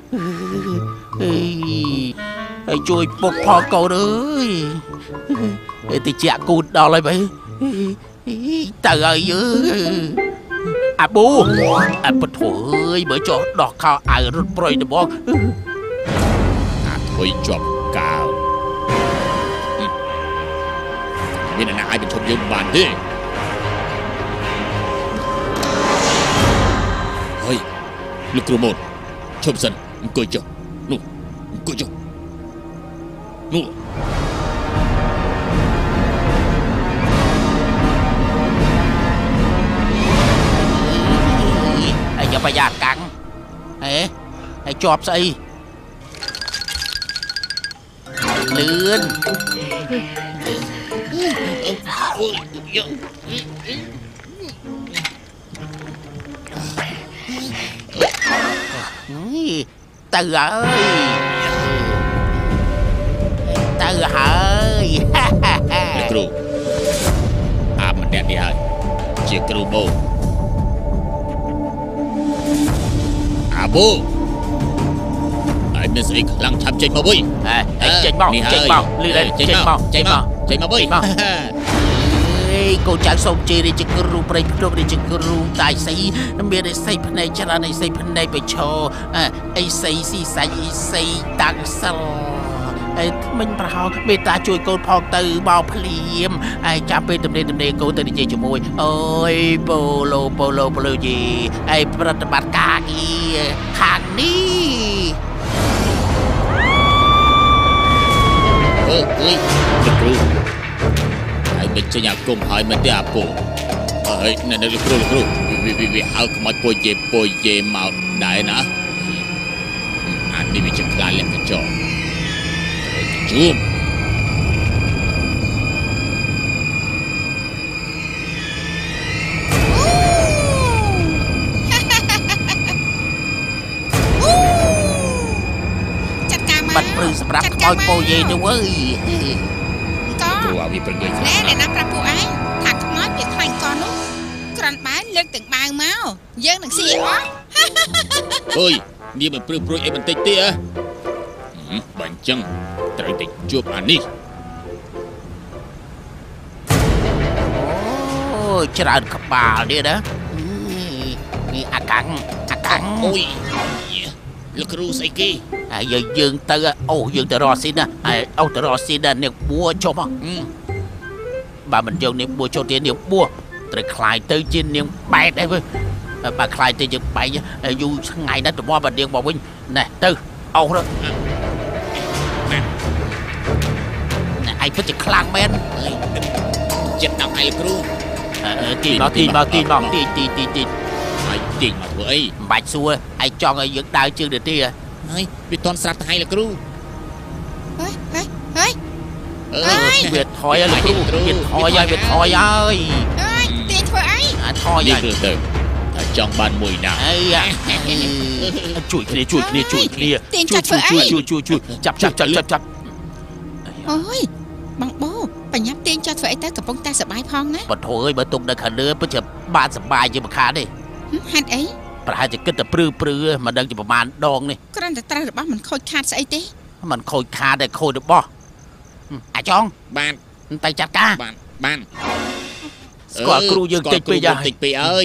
ហើយជួយពុកផងកូនអើយតិចគូតដល់ហើយបើទៅហើយអាប៊ូអាពធើយបើចោះដោះខោអាវរត់ប្រយទៅបងអាធុយជាប់កាវមានអ្នកអាចបញ្ឈប់យើងបានទេហើយលោកគ្រូម៉ូតឈប់សិនអង្គុយចុះនោះអង្គុយចុះនោះอย่าไปอยากกังไอ้จอบสิលឿនទៅហើយគ្រូអាម្នាក់នេះហើយជាគ្រូបូអាបូមានស្អីខ្លាំងឆាប់ចេញមកវិញចេញមកលឺដែរចេញមកវិញកូនចៅសូមជេររាជគ្រូប្រៃភ្នំរាជគ្រូតាយសីមានអីសីភ្នែកច្រើនអីសីភ្នែកបិឈរអីសីស៊ីសាច់អីសីតាំងសិលអីមិញប្រហោមេតាជួយកូនផងទៅមកភ្លាមឯចាំពេលទំនេរកូនទៅនិយាយជាមួយអូយប៉ូឡូយីឯប្រតិបត្តិការងារខាងនេះអើយលោកគ្រូហើយមិនចេញអាគុំហើយមិនទេអាពូហើយនៅលោកគ្រូវាហៅខ្មោចពុយយេមកដែរណាអានេះវាជាខ្លាលះកញ្ចក់ជួបបាត់ព្រឺសម្រាប់ខ្មោចពោយេទៅអើយក៏គ្រូឲ្យវាប្រងើយខ្លាំងណាស់ប្រាប់ពួកឯងថាខ្មោចវាខ្លាញ់កនោះក្រាន់បើលើកទាំងបាវមកយើងនឹងស៊ីអស់អើយនាងមិនព្រឺព្រួយអីបន្តិចទេបើអញ្ចឹងត្រូវតែជួបអានេះអូច្រើនក្បាលទៀតណានេះអាកាំងអូយលោកគ្រូស្អីគេហើយយើងទៅយើងទៅរកស៊ីណាហើយទៅរកស៊ីណានាងបួចុះមកបើមិនយកនាងបួចុះទៀតនាងបួត្រូវខ្លាយទៅជានាងបែកអីវើបើខ្លាយទៅយើងបែកយូរថ្ងៃណាស់ទៅមកបើនាងមកវិញណែទៅអស់ទៅឯងពិតជាខ្លាំងមែនចិត្តដល់ឯងគ្រូទីមកហើយទាញមកធ្វើអីមិនបាច់សួរឯងចង់ឲ្យយើងដើរជើងទៅទីហើយវាតន់ស្រាប់ទៅឯងគ្រូហើយវាថយហើយលោកគ្រូវាថយហើយទាញធ្វើអីថយហើយទៅតែចង់បានមួយណាជួយគ្នាទាញចាត់ធ្វើអីជួយចាប់អូយបងបូបញ្ញាប់ទាញចាត់ធ្វើអីទៅកំពុងតែសប្បាយផងណាបើធួអើយបើទុកនៅខាងលើពិតជាបានសប្បាយជាមិនខានទេហេតុអីប្រហែលជាគិតតែព្រឺមិនដឹងជាប្រហែលដងនេះគ្រាន់តែត្រូវរបស់មិនខូចខាតស្អីទេមិនខូចខាតតែខូចរបស់អាចចង់បានទៅចាត់ការបានស្គាល់គ្រូយើងតិចពេកអើយ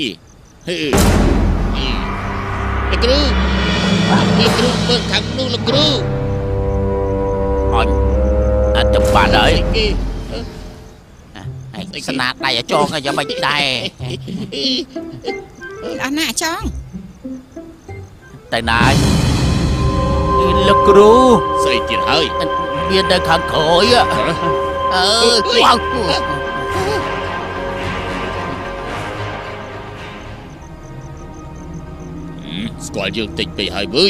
លោកគ្រូមើលខាងនោះលោកគ្រូអញអត់ទៅបានហើយស្នាដៃអាចងយ៉ាងមិនដែរអត់ណាអាចងតែណាយលោកគ្រូស្អីទៀតហើយមាននៅខាងក្រោយវ៉ាវស្គាល់យើងតិចពេកហើយវើយ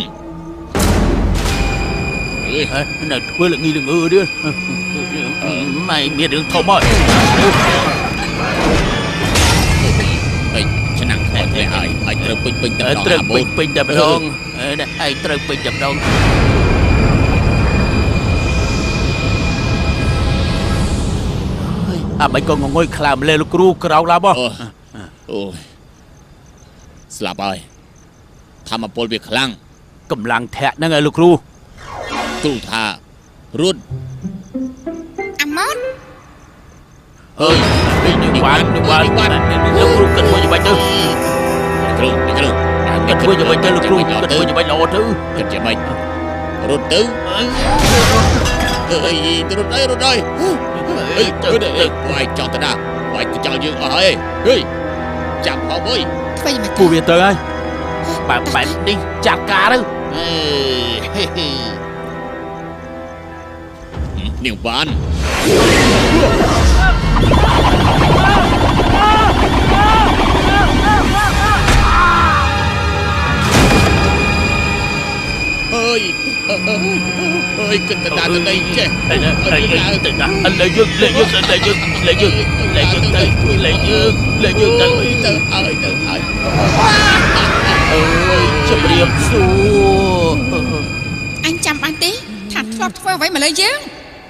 នៅធ្វើល្ងីល្ងើទៀតម៉ែមានរឿងធំហើយឆ្នាំខ្មោចនេះហើយត្រូវពេញតែម្ដងត្រូវពេញតែម្ដងឯងត្រូវពេញតែម្ដងមិនក៏ងងុយខ្លាម្លេលោកគ្រូក្រោកឡើងមកអូយស្លាប់ហើយធម្មពលវាខ្លាំងកម្លាំងធាក់ហ្នឹងឯងលោកគ្រូថារុនអាម៉ត់អើយនឹងបានលោកគ្រូគិតមួយយ៉ាងម៉េចទៅគ្រូគិតមួយយ៉ាងម៉េចទៅលោកគ្រូគិតមួយយ៉ាងម៉េចល្អទៅគិតយ៉ាងម៉េចរុនទៅរុនអើយវាយចង់ទៅណាវាយទៅចោលយើងអស់ហើយចាប់ផងអើយធ្វើយ៉ាងម៉េចពូវាទៅហើយបែបនេះចាត់ការទៅនាងបានអើយ ơi ơi kinh tình đàn đây chứ Lệ Dương ơi chấm điểm xua anh chăm ban tí thằng thọt phơ vậy mà lấy dương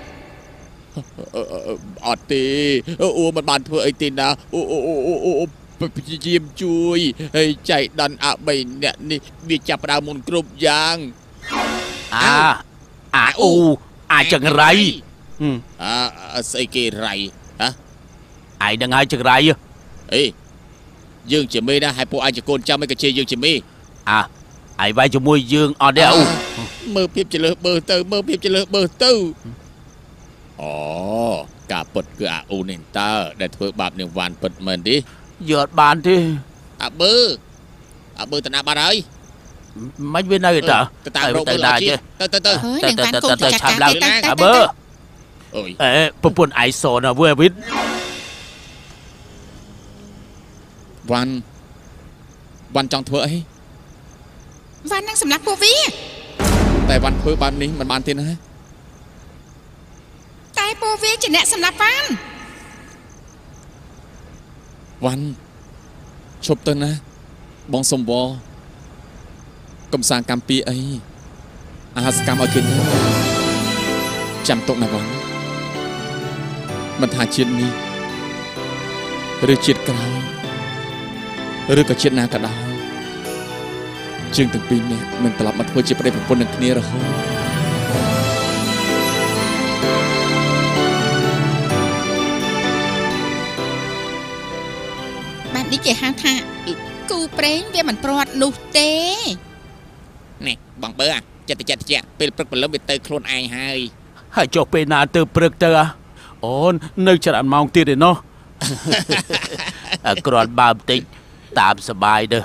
អត់ទេអូមិនបានធ្វើអីទេណាអូព្យាយាមជួយហើយចៃដន្យអា3អ្នកនេះវាចាប់ផ្ដើមមុនគ្រប់យ៉ាងអាចចង្រៃស្អីគេរៃហ៎ឯងដឹងហើយចង្រៃអេយើងជាមេណាហើយពួកឯងជាកូនចាំមិនក៏ជាយើងជាមេឯងវាយជាមួយយើងអត់ទេអូមើលភាពចលើសបើទៅមើលភាពចលើសបើទៅអូការពិតគឺអាអូនេះតើដែលធ្វើបាបនាងវ៉ាន់ពិតមែនទេយកអត់បានទេអាបើតាណាបាត់ហើយមិនវានៅតើទៅតាមរកមើលជាទៅហើយនឹងបានកូនចាស់ឆាប់កាឡើងទៅអាបើអើយប្រពន្ធឯងសណាវើវិតវ៉ាន់ចង់ធ្វើអីវ៉ាន់នឹងសម្រាប់ពួកវាតែវ៉ាន់ធ្វើបែបនេះមិនបានទេណាតែពួកវាជាអ្នកសម្រាប់វ៉ាន់វ៉ាន់ឈប់ទៅណាបងសុំវល់កំសាន្តកម្មពីអីអាហារសកម្មឲ្យឃើញចាំទុកណាវ៉ាន់មិនថាជាតិនេះឬជាតិក្រោយឬក៏ជាតិណាក៏ដោយជើងទាំងពីរនេះនឹងត្រឡប់មកធ្វើជាប្តីប្រពន្ធនឹងគ្នារហូតនេះគេហៅថាគូប្រេងវាមិនព្រាត់នោះទេនេះបងបើចិត្តពេលព្រឹកព្រលឹមវាទៅខ្លួនឯងហើយហើយចុះពេលណាទៅព្រឹកទៅអូននៅច្រើនម៉ោងទៀតឯណោះ គ្រាន់បើបន្តិចតាមសបាយទៅ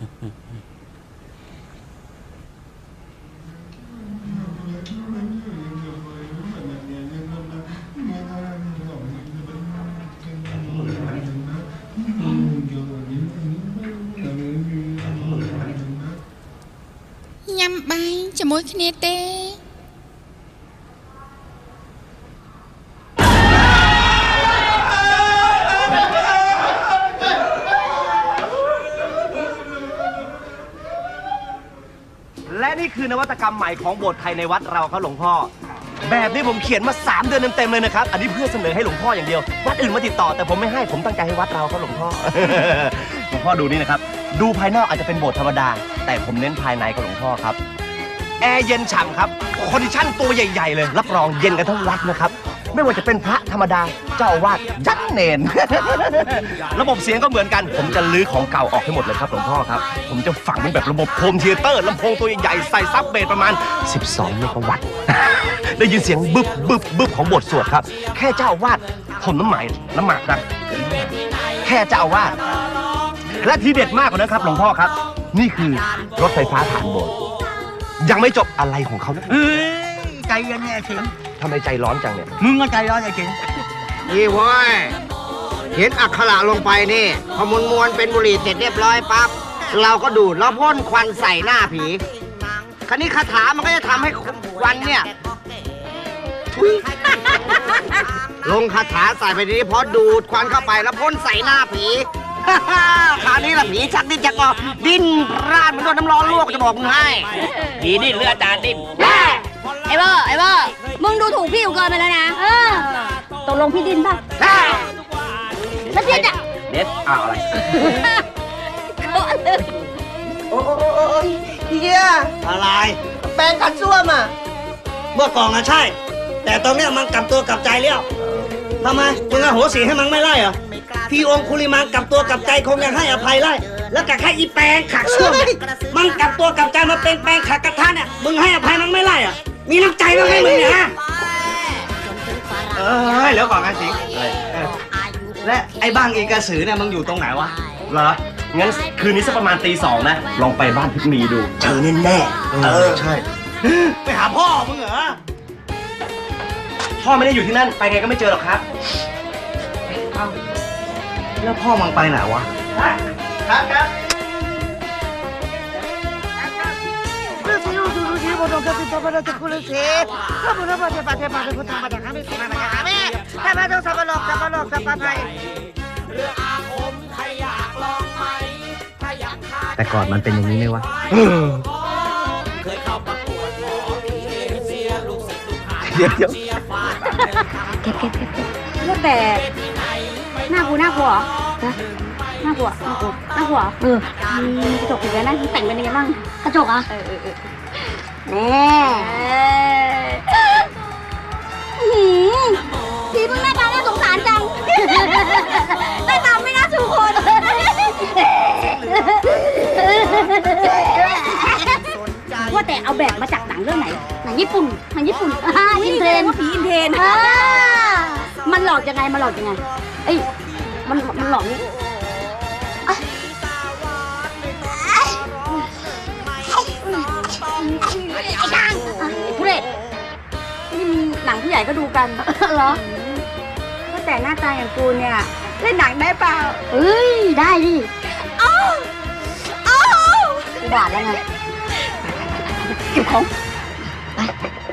ញ៉ាំបាយជាមួយគ្នាទេและนี่คือนวัตกรรมใหม่ของโบสถ์ไทยในวัดเราครับหลวงพ่อแบบนี้ผมเขียนมา3 เดือนเต็มๆเลยนะครับอันนี้เพื่อเสนอให้หลวงพ่ออย่างเดียววัดอื่นมาติดต่อแต่ผมไม่ให้ผมตั้งใจให้วัดเราครับหลวงพ่อ หลวงพ่อดูนี่นะครับดูภายนอกอาจจะเป็นโบสถ์ธรรมดาแต่ผมเน้นภายในครับหลวงพ่อครับแอร์เย็นฉ่ำครับคอนดิชั่นตัวใหญ่ๆเลยรับรองเย็นกันทั้งวัดนะครับไม่ว่าจะเป็นพระธรรมดาเจ้าอาวาสยันเนน ระบบเสียงก็เหมือนกันผมจะลื้อของเก่าออกให้หมดเลยครับหลวงพ่อครับผมจะฝังเป็นแบบระบบโฮมเธียเตอร์ลำโพงตัวใหญ่ๆใส่ซับเบสประมาณ12 เมกะวัตต์ ได้ยินเสียงบึบบึบบึบของบทสวดครับแค่เจ้าอาวาสผมน้ำหมากนะแค่เจ้าอาวาสและที่เด็ดมากกว่านั้นครับหลวงพ่อครับนี่คือรถไฟฟ้าผ่านโบสถ์ยังไม่จบอะไรของเขานะใจเย็นเนี่ยเข็งทำไมใจร้อนจังเนี่ยมึงก็ใจร้อนไอ้เข็งนี่เว้ยเขียนอักขระลงไปนี่พอมวนเป็นบุหรี่เสร็จเรียบร้อยปั๊บเราก็ดูดแล้วพ่นควันใส่หน้าผีคราวนี้คาถามันก็จะทำให้ควันเนี่ยทุย ลงคาถาใส่ไปนี้พอดูดควันเข้าไปแล้วพ่นใส่หน้าผี คราวนี้ละผีชักดิ้นชักงอดิ้นร่านเหมือนโดนน้ำร้อนลวกจะบอกมึงให้ผีดิ้นเลือดตาดิ้นไอ้เบอร์มึงดูถูกพี่กูเกินไปแล้วนะตกลงพี่ดินป่ะแล้วพี่จะเด็ดอะไรก็เลยโอ้ยเฮียอะไรแปลงขัดส้วมอ่ะเมื่อก่อนอะใช่ แต่ตอนเนี้ยมันกลับตัวกลับใจแล้วทำไมมึงอโหสิให้มันไม่ไล่เหรอพี่องคุลิมานกลับตัวกลับใจคงยังให้อภัยไล่แล้วกับแค่อีแปลงขักส้วมเนี่ยมันกลับตัวกลับใจมาเป็นแปลงขักกระทะเนี่ยมึงให้อภัยมันไม่ไล่เหรอมีน้ำใจบ้างไหมมึงเนี่ยฮะแล้วก่อนกันสิและไอ้บ้างอีกระสือเนี่ยมึงอยู่ตรงไหนวะเหรองั้นคืนนี้สักประมาณตี 2นะลองไปบ้านพิกมีดูเจอแน่ๆใช่ไปหาพ่อมึงเหรอพ่อไม่ได้อยู่ที่นั่นไปไงก็ไม่เจอหรอกครับแล้วพ่อมึงไปไหนวะครับฤาษีดูสิบนดงติดตัวมาจากกุลเสข้าพเจ้าปฏิบัติมาเป็นพุทธมาจากข้าไม่มาจากข้าไม่ข้าพเจ้าสับปะรดสับปะรดสับปะไพแต่ก่อนมันเป็นอย่างนี้ไหมวะเดี๋ยวว่าแต่หน้ากูน่ากลัวนะน่ากลัวน่ากลัวมีกระจกอยู่แล้วนะแต่งเป็นยังไงบ้างกระจกอ่ะแน่สีมึงหน้าตาน่าสงสารจังหน้าตาไม่น่าสู่คนว่าแต่เอาแบบมาจากหนังเรื่องไหนหนังญี่ปุ่นอินเทนว่าผีอินเทนมันหลอกยังไงเอ้ยมันหลอกนี่ไอ้กางทุเรศนี่หนังผู้ใหญ่ก็ดูกันเหรอก็แต่หน้าตาอย่างกูเนี่ยเล่นหนังได้เปล่าเฮ้ยได้ดิกูบาดแล้วไงเก็บของไป